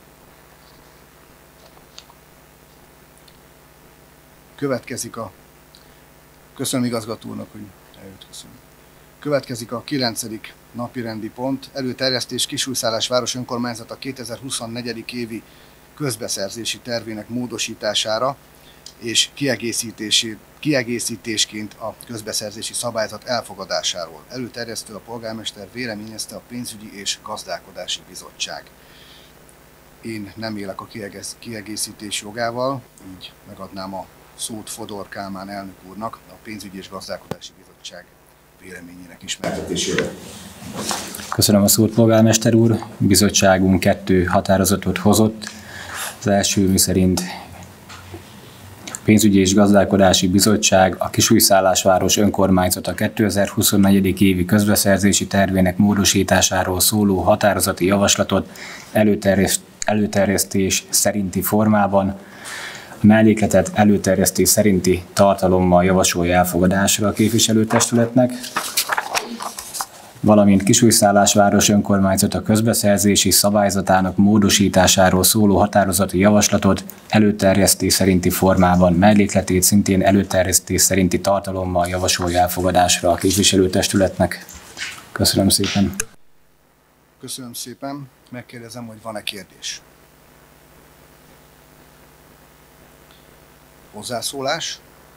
[SPEAKER 1] Következik köszönöm igazgató úrnak, hogy eljött, köszönöm. Következik a 9. napi rendi pont, előterjesztés Kisújszállás város önkormányzata 2024. évi közbeszerzési tervének módosítására és kiegészítésként a közbeszerzési szabályzat elfogadásáról. Előterjesztő a polgármester, véleményezte a pénzügyi és gazdálkodási bizottság. Én nem élek a kiegészítés jogával, így megadnám a szót Fodor Kálmán elnök úrnak, a pénzügyi és gazdálkodási bizottság véleményének ismertetésére.
[SPEAKER 4] Köszönöm a szót, polgármester úr. Bizottságunk 2 határozatot hozott. Az első, miszerint Pénzügyi és Gazdálkodási Bizottság a Kisújszállásváros önkormányzata 2024. évi közbeszerzési tervének módosításáról szóló határozati javaslatot előterjesztés szerinti formában, a mellékletet előterjesztés szerinti tartalommal javasolja elfogadásra a képviselőtestületnek, valamint Kisújszállásváros önkormányzata közbeszerzési szabályzatának módosításáról szóló határozati javaslatot előterjesztés szerinti formában, mellékletét szintén előterjesztés szerinti tartalommal javasolja elfogadásra a képviselőtestületnek. Köszönöm szépen.
[SPEAKER 1] Köszönöm szépen. Megkérdezem, hogy van-e kérdés? Hozzászólás?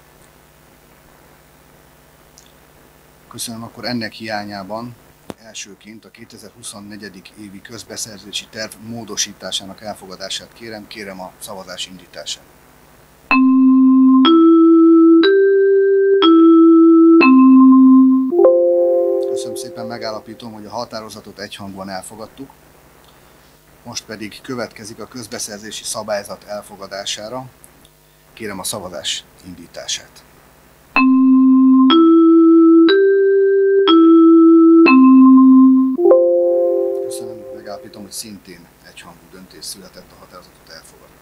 [SPEAKER 1] Köszönöm, akkor ennek hiányában elsőként a 2024. évi közbeszerzési terv módosításának elfogadását kérem a szavazás indítását. Köszönöm szépen, megállapítom, hogy a határozatot egyhangúan elfogadtuk. Most pedig következik a közbeszerzési szabályzat elfogadására. Kérem a szavazás indítását. Köszönöm, megállapítom, hogy szintén egyhangú döntés született, a határozatot elfogadtuk.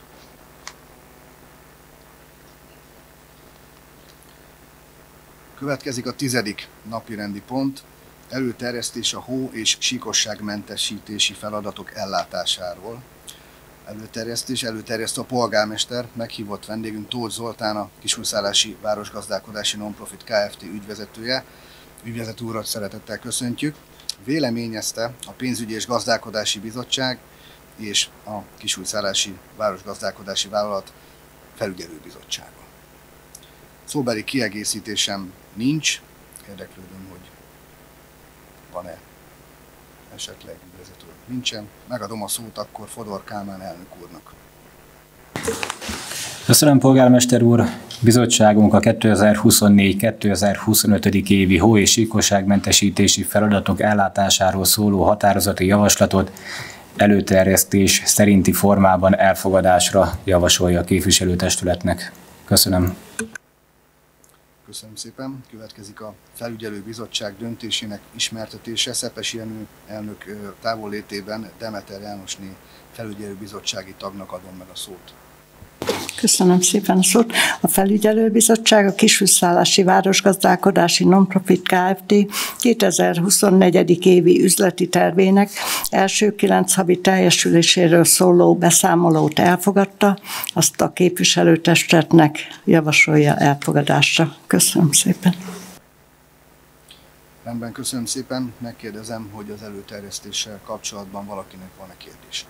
[SPEAKER 1] Következik a 10. napirendi pont, előterjesztés a hó- és síkosságmentesítési feladatok ellátásáról. Előterjeszt a polgármester, meghívott vendégünk Tóth Zoltán, a Kisújszállási Városgazdálkodási Nonprofit Kft. Ügyvezetője. Ügyvezető urat szeretettel köszöntjük. Véleményezte a Pénzügyi és Gazdálkodási Bizottság és a Kisújszállási Városgazdálkodási Vállalat Felügyelőbizottsága. Szóbeli kiegészítésem nincs, érdeklődöm, hogy van-e esetleg ügyvezető. Nincsen. Megadom a szót akkor Fodor Kálmán elnök úrnak.
[SPEAKER 4] Köszönöm, polgármester úr. Bizottságunk a 2024-2025. évi hó- és síkosságmentesítési feladatok ellátásáról szóló határozati javaslatot előterjesztés szerinti formában elfogadásra javasolja a képviselőtestületnek. Köszönöm.
[SPEAKER 1] Köszönöm szépen. Következik a felügyelőbizottság döntésének ismertetése. Szepesi Jenő elnök távollétében Demeter Jánosné felügyelőbizottsági tagnak adom meg a szót.
[SPEAKER 5] Köszönöm szépen a szót. A felügyelőbizottság a Kisújszállási Városgazdálkodási Nonprofit Kft. 2024. évi üzleti tervének első 9 havi teljesüléséről szóló beszámolót elfogadta, azt a képviselőtestületnek javasolja elfogadásra. Köszönöm szépen.
[SPEAKER 1] Rendben, köszönöm szépen. Megkérdezem, hogy az előterjesztéssel kapcsolatban valakinek van-e kérdése?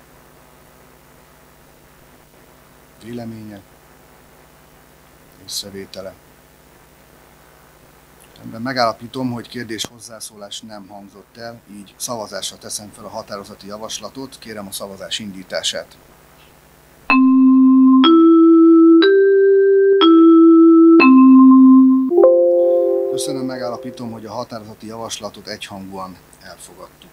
[SPEAKER 1] Véleménye? Észrevétele? Rendben, megállapítom, hogy kérdés hozzászólás nem hangzott el, így szavazásra teszem fel a határozati javaslatot. Kérem a szavazás indítását. Köszönöm, megállapítom, hogy a határozati javaslatot egyhangúan elfogadtuk.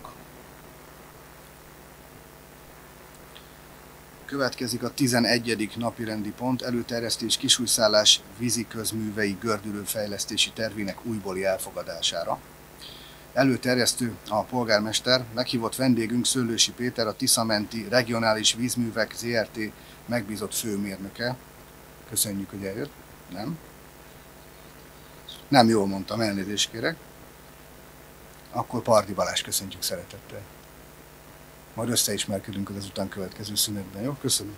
[SPEAKER 1] Következik a 11. napirendi pont, előterjesztés Kisújszállás víziközművei gördülőfejlesztési tervének újbóli elfogadására. Előterjesztő a polgármester, meghívott vendégünk Szőlősi Péter, a Tiszamenti Regionális Vízművek Zrt. Megbízott főmérnöke. Köszönjük, hogy eljött. Nem? Nem jól mondtam, elnézést kérek. Akkor Pardi Balázs, köszöntjük szeretettel. Majd összeismerkedünk az ezután következő szünetben, jó? Köszönöm.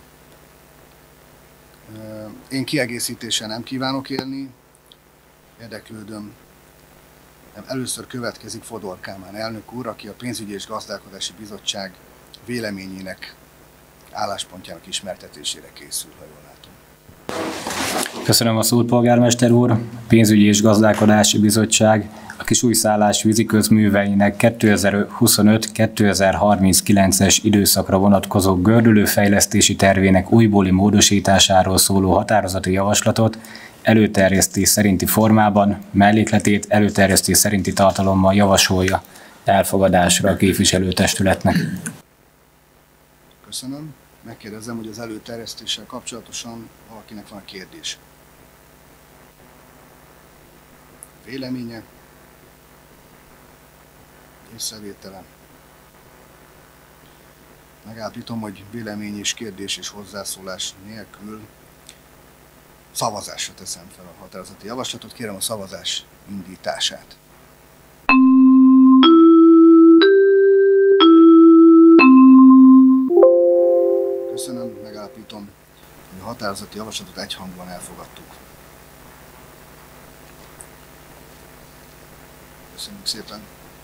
[SPEAKER 1] Én kiegészítéssel nem kívánok élni, érdeklődöm. Először következik Fodor Kálmán elnök úr, aki a Pénzügyi és Gazdálkodási Bizottság véleményének, álláspontjának ismertetésére készül, ha jól látom.
[SPEAKER 4] Köszönöm a szót, polgármester úr. Pénzügyi és Gazdálkodási Bizottság a Kisújszállás víziközműveinek 2025-2039-es időszakra vonatkozó gördülőfejlesztési tervének újbóli módosításáról szóló határozati javaslatot előterjesztés szerinti formában, mellékletét előterjesztés szerinti tartalommal javasolja elfogadásra a képviselőtestületnek.
[SPEAKER 1] Köszönöm. Megkérdezem, hogy az előterjesztéssel kapcsolatosan valakinek van a kérdés. Véleménye? Észrevétele? Megállapítom, hogy vélemény és kérdés és hozzászólás nélkül szavazásra teszem fel a határozati javaslatot. Kérem a szavazás indítását. Köszönöm, megállapítom, hogy a határozati javaslatot egyhangúan elfogadtuk. Köszönjük szépen.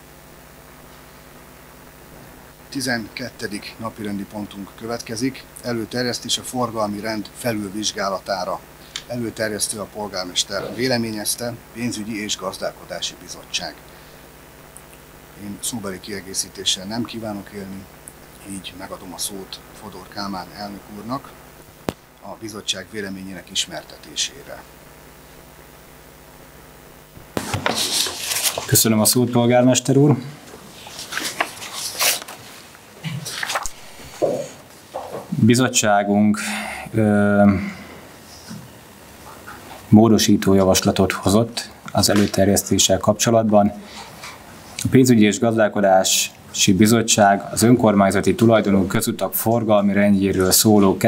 [SPEAKER 1] 12. napirendi pontunk következik. Előterjesztés a forgalmi rend felülvizsgálatára. Előterjesztő a polgármester, véleményezte Pénzügyi és Gazdálkodási Bizottság. Én szóbeli kiegészítéssel nem kívánok élni, így megadom a szót Fodor Kálmán elnök úrnak a bizottság véleményének ismertetésére.
[SPEAKER 4] Köszönöm a szót, polgármester úr. Bizottságunk módosító javaslatot hozott az előterjesztéssel kapcsolatban. A Pénzügyi és Gazdálkodási Bizottság az önkormányzati tulajdonú közutak forgalmi rendjéről szóló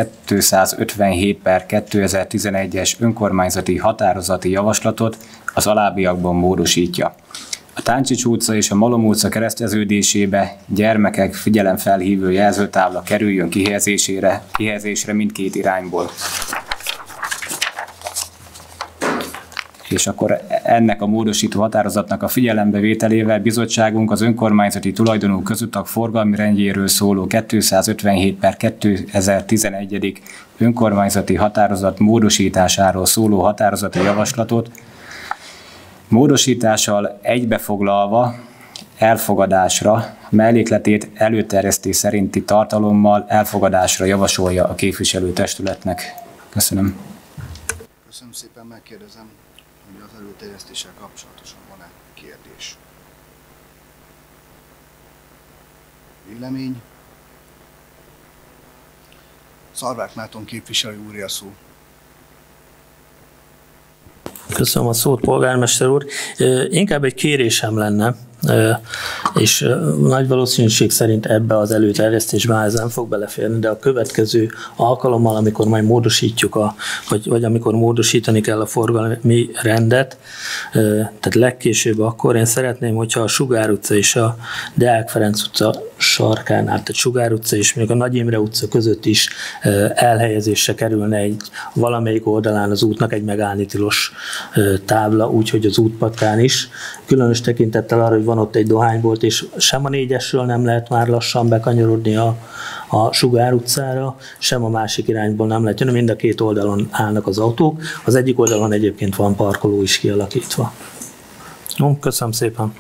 [SPEAKER 4] 257/2011-es önkormányzati határozati javaslatot az alábbiakban módosítja. A Táncsics utca és a Malom utca kereszteződésébe gyermekek figyelemfelhívó jelzőtábla kerüljön kihelyezésre mindkét irányból. És akkor ennek a módosító határozatnak a figyelembevételével bizottságunk az önkormányzati tulajdonú közutak forgalmi rendjéről szóló 257/2011. önkormányzati határozat módosításáról szóló határozati javaslatot módosítással egybefoglalva elfogadásra, mellékletét előterjesztés szerinti tartalommal elfogadásra javasolja a képviselőtestületnek. Köszönöm.
[SPEAKER 1] Köszönöm szépen, megkérdezem, hogy az előterjesztéssel kapcsolatosan van-e kérdés. Vélemény? Szarvák Márton képviselő úr, a szó.
[SPEAKER 13] Köszönöm a szót, polgármester úr. Inkább egy kérésem lenne, és nagy valószínűség szerint ebbe az előterjesztésbe ez nem fog beleférni, de a következő alkalommal, amikor majd módosítjuk, vagy amikor módosítani kell a forgalmi rendet, tehát legkésőbb akkor én szeretném, hogyha a Sugár utca és a Deák Ferenc utca sarkánál, tehát Sugár utca és még a Nagy Imre utca között is elhelyezésre kerülne egy valamelyik oldalán az útnak egy megállni tilos tábla, úgyhogy az útpatkán is. Különös tekintettel arra, hogy van ott egy dohánybolt, és sem a 4-esről nem lehet már lassan bekanyarodni a Sugár utcára, sem a másik irányból nem lehet jönni, mind a két oldalon állnak az autók. Az egyik oldalon egyébként van parkoló is kialakítva. Jó, köszönöm szépen.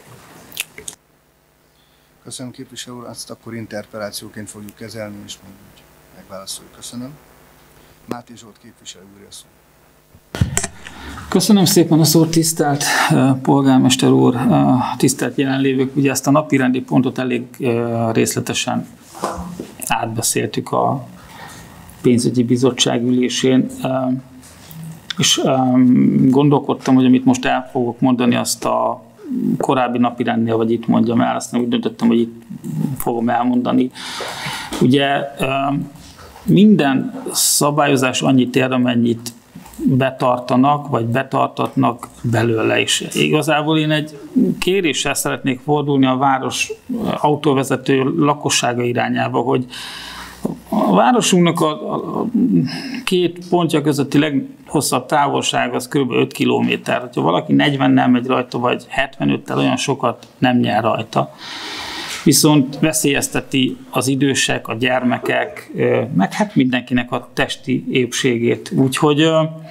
[SPEAKER 1] Köszönöm, képviselő úr, ezt akkor interpellációként fogjuk kezelni, és majd megválaszoljuk. Köszönöm. Máté Zsolt képviselő úr, szó.
[SPEAKER 8] Köszönöm szépen a szót, tisztelt polgármester úr, tisztelt jelenlévők. Ugye ezt a napirendi pontot elég részletesen átbeszéltük a pénzügyi bizottság ülésén, és gondolkodtam, hogy amit most el fogok mondani, azt a korábbi napirendnél, vagy itt mondjam el, aztán úgy döntöttem, hogy itt fogom elmondani. Ugye minden szabályozás annyit ér, amennyit betartanak, vagy betartatnak belőle is. Igazából én egy kéréssel szeretnék fordulni a város autóvezető lakossága irányába, hogy a városunknak a két pontja közötti leghosszabb távolság az kb. 5 kilométer. Ha valaki 40-nel megy rajta, vagy 75-tel, olyan sokat nem nyer rajta. Viszont veszélyezteti az idősek, a gyermekek, meg hát mindenkinek a testi épségét. Úgyhogy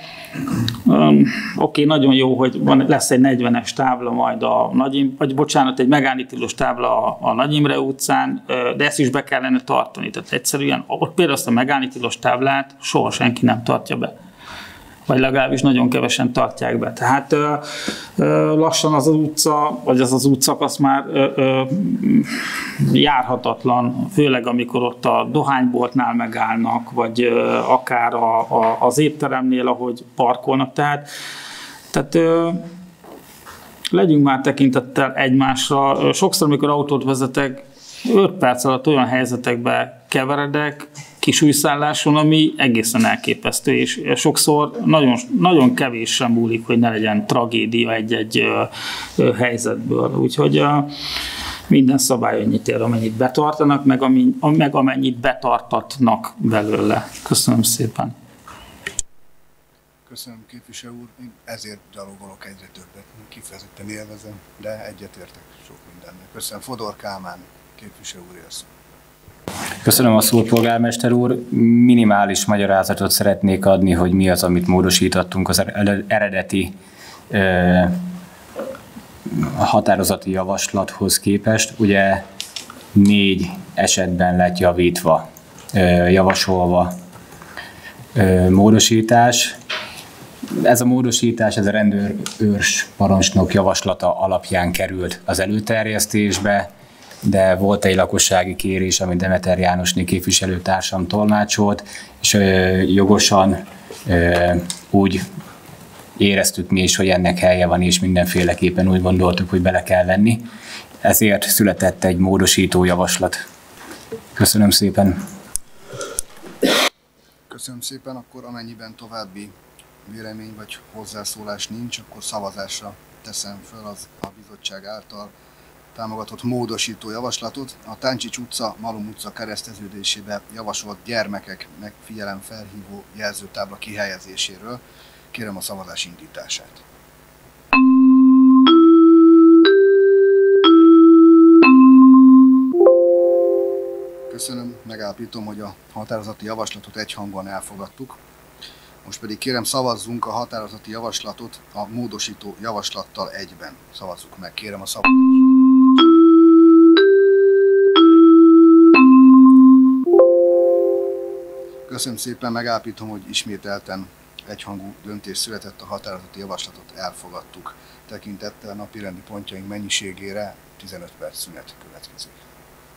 [SPEAKER 8] oké, nagyon jó, hogy lesz egy 40-es tábla majd egy megállni tilos tábla a Nagy Imre utcán, de ezt is be kellene tartani. Tehát egyszerűen ott például azt a megállni tilos táblát soha senki nem tartja be. Vagy legalábbis nagyon kevesen tartják be. Tehát lassan az utca, vagy az útszakasz már járhatatlan, főleg amikor ott a dohányboltnál megállnak, vagy akár az étteremnél, ahogy parkolnak. Tehát legyünk már tekintettel egymásra. Sokszor, amikor autót vezetek, 5 perc alatt olyan helyzetekbe keveredek, kisújszálláson, ami egészen elképesztő, és sokszor nagyon, nagyon kevéssel múlik, hogy ne legyen tragédia egy-egy helyzetből. Úgyhogy minden szabály annyit ér, amennyit betartanak, meg amennyit betartatnak belőle. Köszönöm szépen.
[SPEAKER 1] Köszönöm, képviselő úr. Én ezért gyalogolok egyre többet. Kifejezetten élvezem, de egyetértek sok mindennek. Köszönöm. Fodor Kálmán képviselő úr, szó.
[SPEAKER 4] Köszönöm a szót, polgármester úr. Minimális magyarázatot szeretnék adni, hogy mi az, amit módosítottunk az eredeti határozati javaslathoz képest. Ugye 4 esetben lett javítva, javasolva módosítás. Ez a módosítás, ez a rendőrőrs parancsnok javaslata alapján került az előterjesztésbe, de volt egy lakossági kérés, amit Demeter Jánosné képviselőtársam tolmácsolt, és jogosan úgy éreztük mi is, hogy ennek helye van, és mindenféleképpen úgy gondoltuk, hogy bele kell venni. Ezért született egy módosító javaslat. Köszönöm szépen.
[SPEAKER 1] Köszönöm szépen, akkor amennyiben további vélemény vagy hozzászólás nincs, akkor szavazásra teszem fel az a bizottság által támogatott módosító javaslatot. A Táncsics utca, Malom utca kereszteződésébe javasolt gyermekek megfigyelem felhívó jelzőtábla kihelyezéséről. Kérem a szavazás indítását. Köszönöm, megállapítom, hogy a határozati javaslatot egyhangúan elfogadtuk. Most pedig kérem, szavazzunk a határozati javaslatot a módosító javaslattal egyben. Szavazzuk meg, kérem a szavazást. Köszönöm szépen, megállapítom, hogy ismételten egyhangú döntés született, a határozati javaslatot elfogadtuk. Tekintettel napirendi pontjaink mennyiségére 15 perc szünet következik.